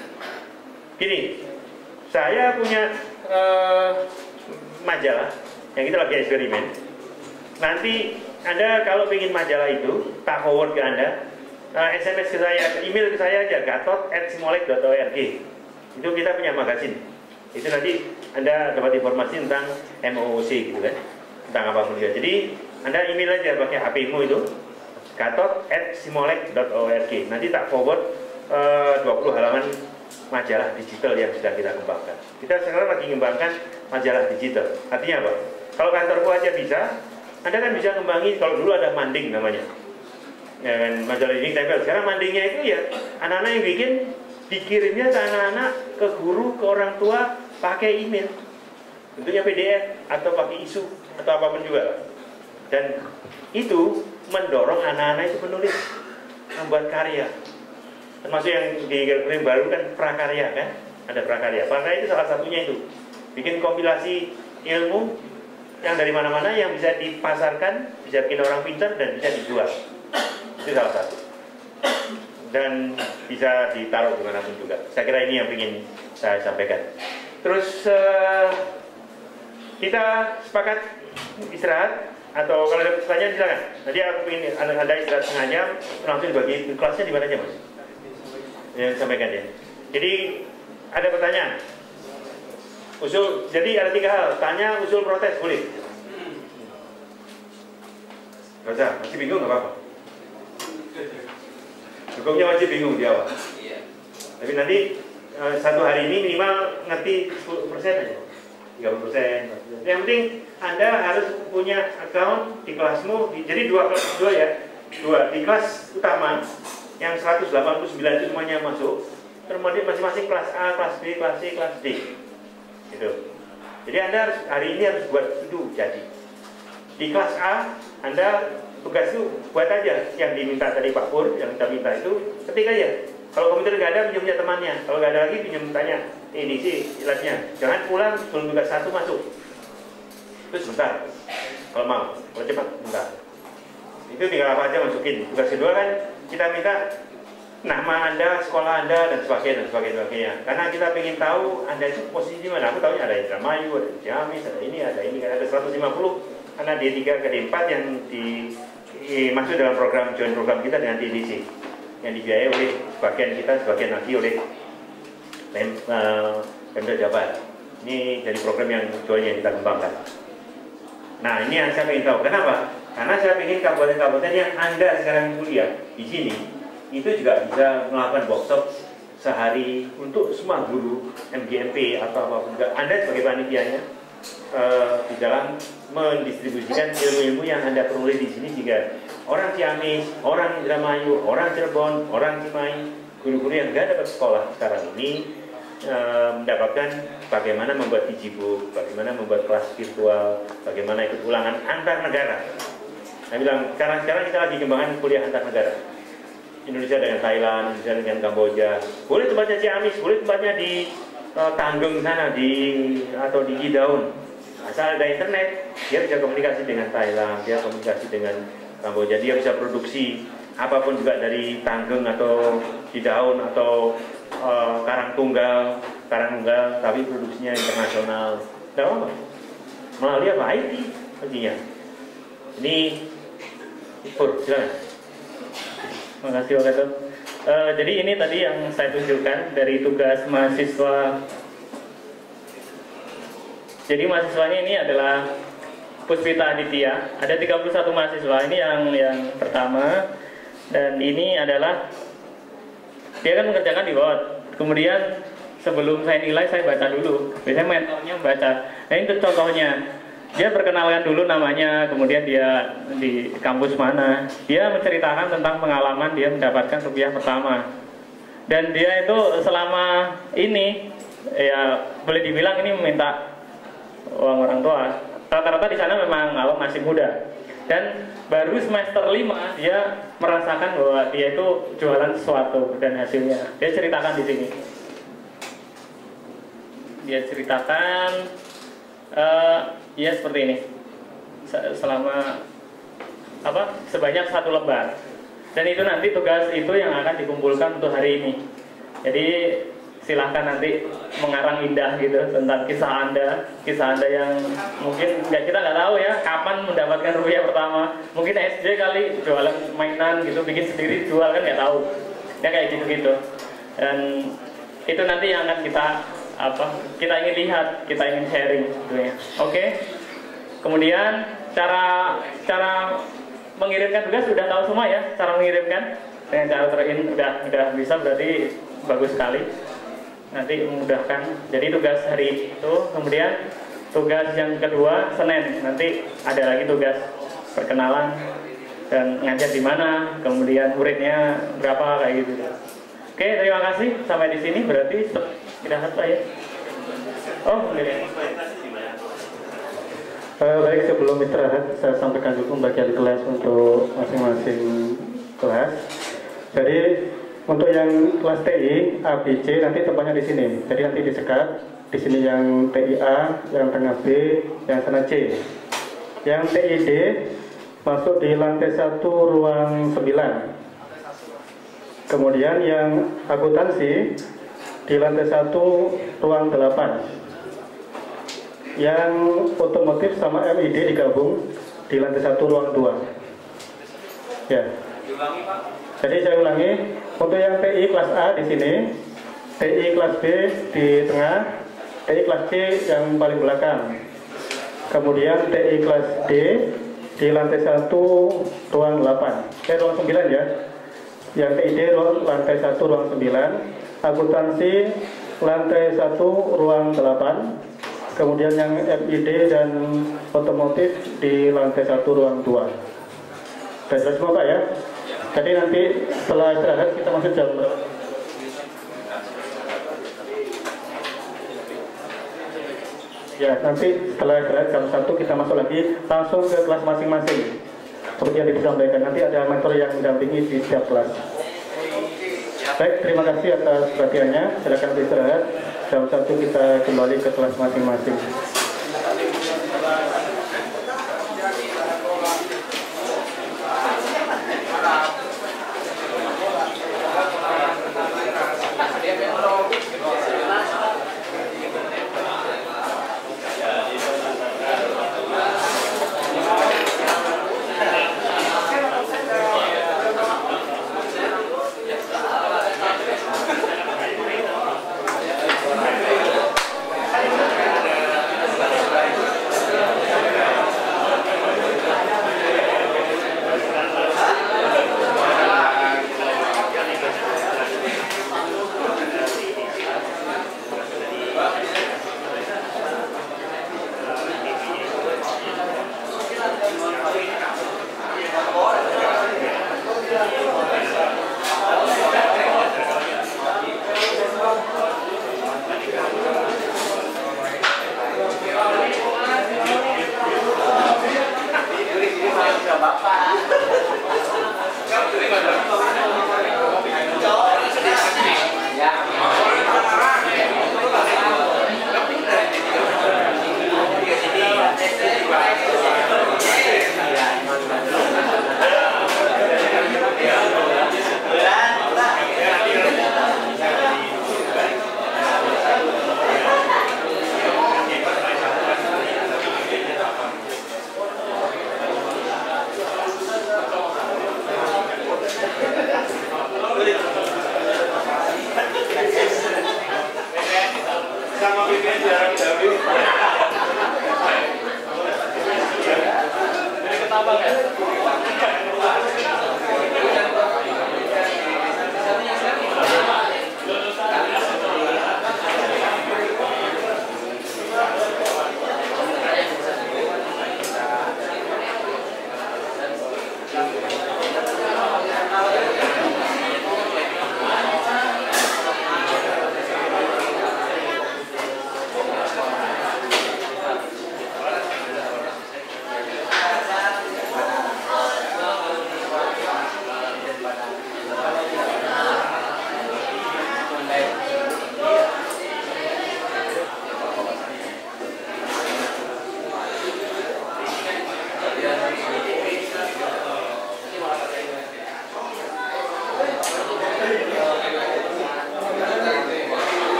Gini, saya punya uh, majalah yang kita lagi eksperimen. Nanti Anda kalau ingin majalah itu, tak forward ke Anda, uh, S M S ke saya, email ke saya aja, gatot at simolek dot org. Itu kita punya magazin. Itu nanti Anda dapat informasi tentang M O O C gitu kan, tentang apapun juga. Jadi Anda email aja pakai H P-mu itu, gatot at simolek dot org. Nanti tak forward uh, dua puluh halaman majalah digital yang sedang kita kembangkan. Kita sekarang lagi mengembangkan majalah digital. Artinya apa? Kalau kantorku aja bisa, Anda kan bisa ngembangi. Kalau dulu ada manding namanya, ya kan, majalah ini tempel. Sekarang mandingnya itu ya anak-anak yang bikin, dikirimnya ke anak-anak, ke guru, ke orang tua pakai email, tentunya P D F atau pakai isu atau apapun juga. Dan itu mendorong anak-anak itu menulis, membuat karya. Termasuk yang di kurikulum baru kan prakarya kan, ada prakarya. Prakarya itu salah satunya itu, bikin kompilasi ilmu yang dari mana-mana yang bisa dipasarkan, bisa bikin orang pintar dan bisa dijual. Itu salah satu. Dan bisa ditaruh dimanapun juga. Saya kira ini yang ingin saya sampaikan. Terus uh, kita sepakat istirahat. Atau kalau ada pertanyaan silakan. Nanti aku ingin ada istirahat setengah jam, langsung dibagi kelasnya di mana aja mas? Yang sampaikan ya. Jadi ada pertanyaan. Usul. Jadi ada tiga hal. Tanya, usul, protes boleh. Gak usah. Masih bingung nggak apa-apa. Hukumnya masih bingung di awal. Tapi nanti satu hari ini minimal ngerti sepuluh persen aja, tiga puluh persen. Yang penting Anda harus punya account di kelasmu. Jadi dua kelas dua ya, dua di kelas utama yang seratus delapan puluh sembilan itu semuanya masuk. Kemudian masing-masing kelas A, kelas B, kelas C, kelas D. Gitu. Jadi Anda harus hari ini harus buat itu jadi. Di kelas A Anda tugas itu buat aja yang diminta tadi Pak Pur, yang kita minta itu ketik aja. Kalau komputer nggak ada, pinjam punya temannya. Kalau nggak ada lagi, pinjam tanya. Ini sih jelasnya. Jangan pulang sebelum tugas satu masuk. Itu sebentar. Kalau mau, kalau cepat, sebentar. Itu tinggal apa aja masukin. Tugas kedua kan kita minta nama Anda, sekolah Anda, dan sebagainya, dan sebagainya, sebagainya. Karena kita ingin tahu Anda itu posisi di mana. Aku tahunya ada Indramayu, ada Ciamis, ada ini, ada ini, kan ada seratus lima puluh. Karena D tiga ke D empat yang di, di masuk dalam program join program kita dengan D D C yang dibiayai oleh sebagian kita, sebagian lagi oleh Pem, uh, Pemda Jabar. Ini dari program yang join yang kita kembangkan. Nah ini yang saya ingin tahu. Kenapa? Karena saya ingin kabupaten-kabupaten yang Anda sekarang kuliah di sini itu juga bisa melakukan workshop sehari untuk semua guru M G M P atau apapun juga. Anda sebagai panitianya uh, di dalam mendistribusikan ilmu-ilmu yang Anda peroleh di sini. Jika orang Ciamis, orang Indramayu, orang Cirebon, orang Cimahi, guru-guru yang nggak dapat sekolah sekarang ini uh, mendapatkan bagaimana membuat digibook, bagaimana membuat kelas virtual, bagaimana ikut ulangan antar negara. Saya bilang sekarang-sekarang kita lagi kembangkan kuliah antar negara. Indonesia dengan Thailand, Indonesia dengan Kamboja. Boleh tempatnya Ciamis, boleh tempatnya di uh, Tanggeng sana, di atau di Gidaun. Asal ada internet, dia bisa komunikasi dengan Thailand, dia komunikasi dengan Kamboja, dia bisa produksi apapun juga dari Tanggeng atau Gidaun atau uh, Karangtunggal, Karangtunggal, tapi produksinya internasional. Tidak apa-apa. Melalui apa? I T artinya. Ini Pur, silakan. Terima kasih Pak Gatot. Uh, jadi ini tadi yang saya tunjukkan dari tugas mahasiswa. Jadi mahasiswanya ini adalah Puspita Aditya. Ada tiga puluh satu mahasiswa. Ini yang yang pertama. Dan ini adalah dia kan mengerjakan di Word. Kemudian sebelum saya nilai saya baca dulu. Biasanya mentornya baca. Nah itu contohnya. Dia perkenalkan dulu namanya, kemudian dia di kampus mana. Dia menceritakan tentang pengalaman dia mendapatkan rupiah pertama. Dan dia itu selama ini ya boleh dibilang ini meminta uang orang tua. Rata-rata di sana memang awal masih muda. Dan baru semester lima dia merasakan bahwa dia itu jualan sesuatu dan hasilnya. Dia ceritakan di sini. Dia ceritakan uh, ya seperti ini. Selama apa? Sebanyak satu lembar. Dan itu nanti tugas itu yang akan dikumpulkan untuk hari ini. Jadi silahkan nanti mengarang indah gitu tentang kisah Anda, kisah Anda yang mungkin nggak kita nggak tahu ya kapan mendapatkan rupiah pertama. Mungkin S D kali jualan mainan gitu, bikin sendiri jual kan nggak tahu. Ya kayak gitu-gitu. Dan itu nanti yang akan kita apa? Kita ingin lihat, kita ingin sharing gitu ya. Oke. Kemudian cara cara mengirimkan tugas sudah tahu semua ya, cara mengirimkan dengan cara terin udah udah bisa, berarti bagus sekali. Nanti memudahkan. Jadi tugas hari itu, kemudian tugas yang kedua Senin, nanti ada lagi tugas perkenalan dan ngajar di mana, kemudian muridnya berapa kayak gitu. Oke, terima kasih sampai di sini, berarti istirahat lah ya. Oh, ini. Uh, baik, sebelum istirahat saya sampaikan dulu pembagian kelas untuk masing-masing kelas. Jadi untuk yang kelas T I A, B, C nanti tempatnya di sini. Jadi nanti disekat. Di sini yang T I A, yang tengah B, yang sana C. Yang T I D masuk di lantai satu ruang sembilan. Kemudian yang akuntansi di lantai satu ruang delapan. Yang otomotif sama M I D digabung di lantai satu ruang dua. Ya. Jadi saya ulangi, untuk yang T I kelas A di sini, T I kelas B di tengah, T I kelas C yang paling belakang. Kemudian T I kelas D di lantai satu ruang delapan. Eh ruang sembilan ya. Yang T I D ruang lantai satu ruang sembilan, akuntansi lantai satu ruang delapan. Kemudian yang M I D dan otomotif di lantai satu ruang dua. Sudah jelas semua Pak ya? Jadi nanti setelah istirahat kita masuk jam berapa? Ya, nanti setelah istirahat jam satu kita masuk lagi langsung ke kelas masing-masing. Seperti yang disampaikan, nanti ada mentor yang mendampingi di setiap kelas. Baik, terima kasih atas perhatiannya. Silakan istirahat. Jam satu kita kembali ke kelas masing-masing.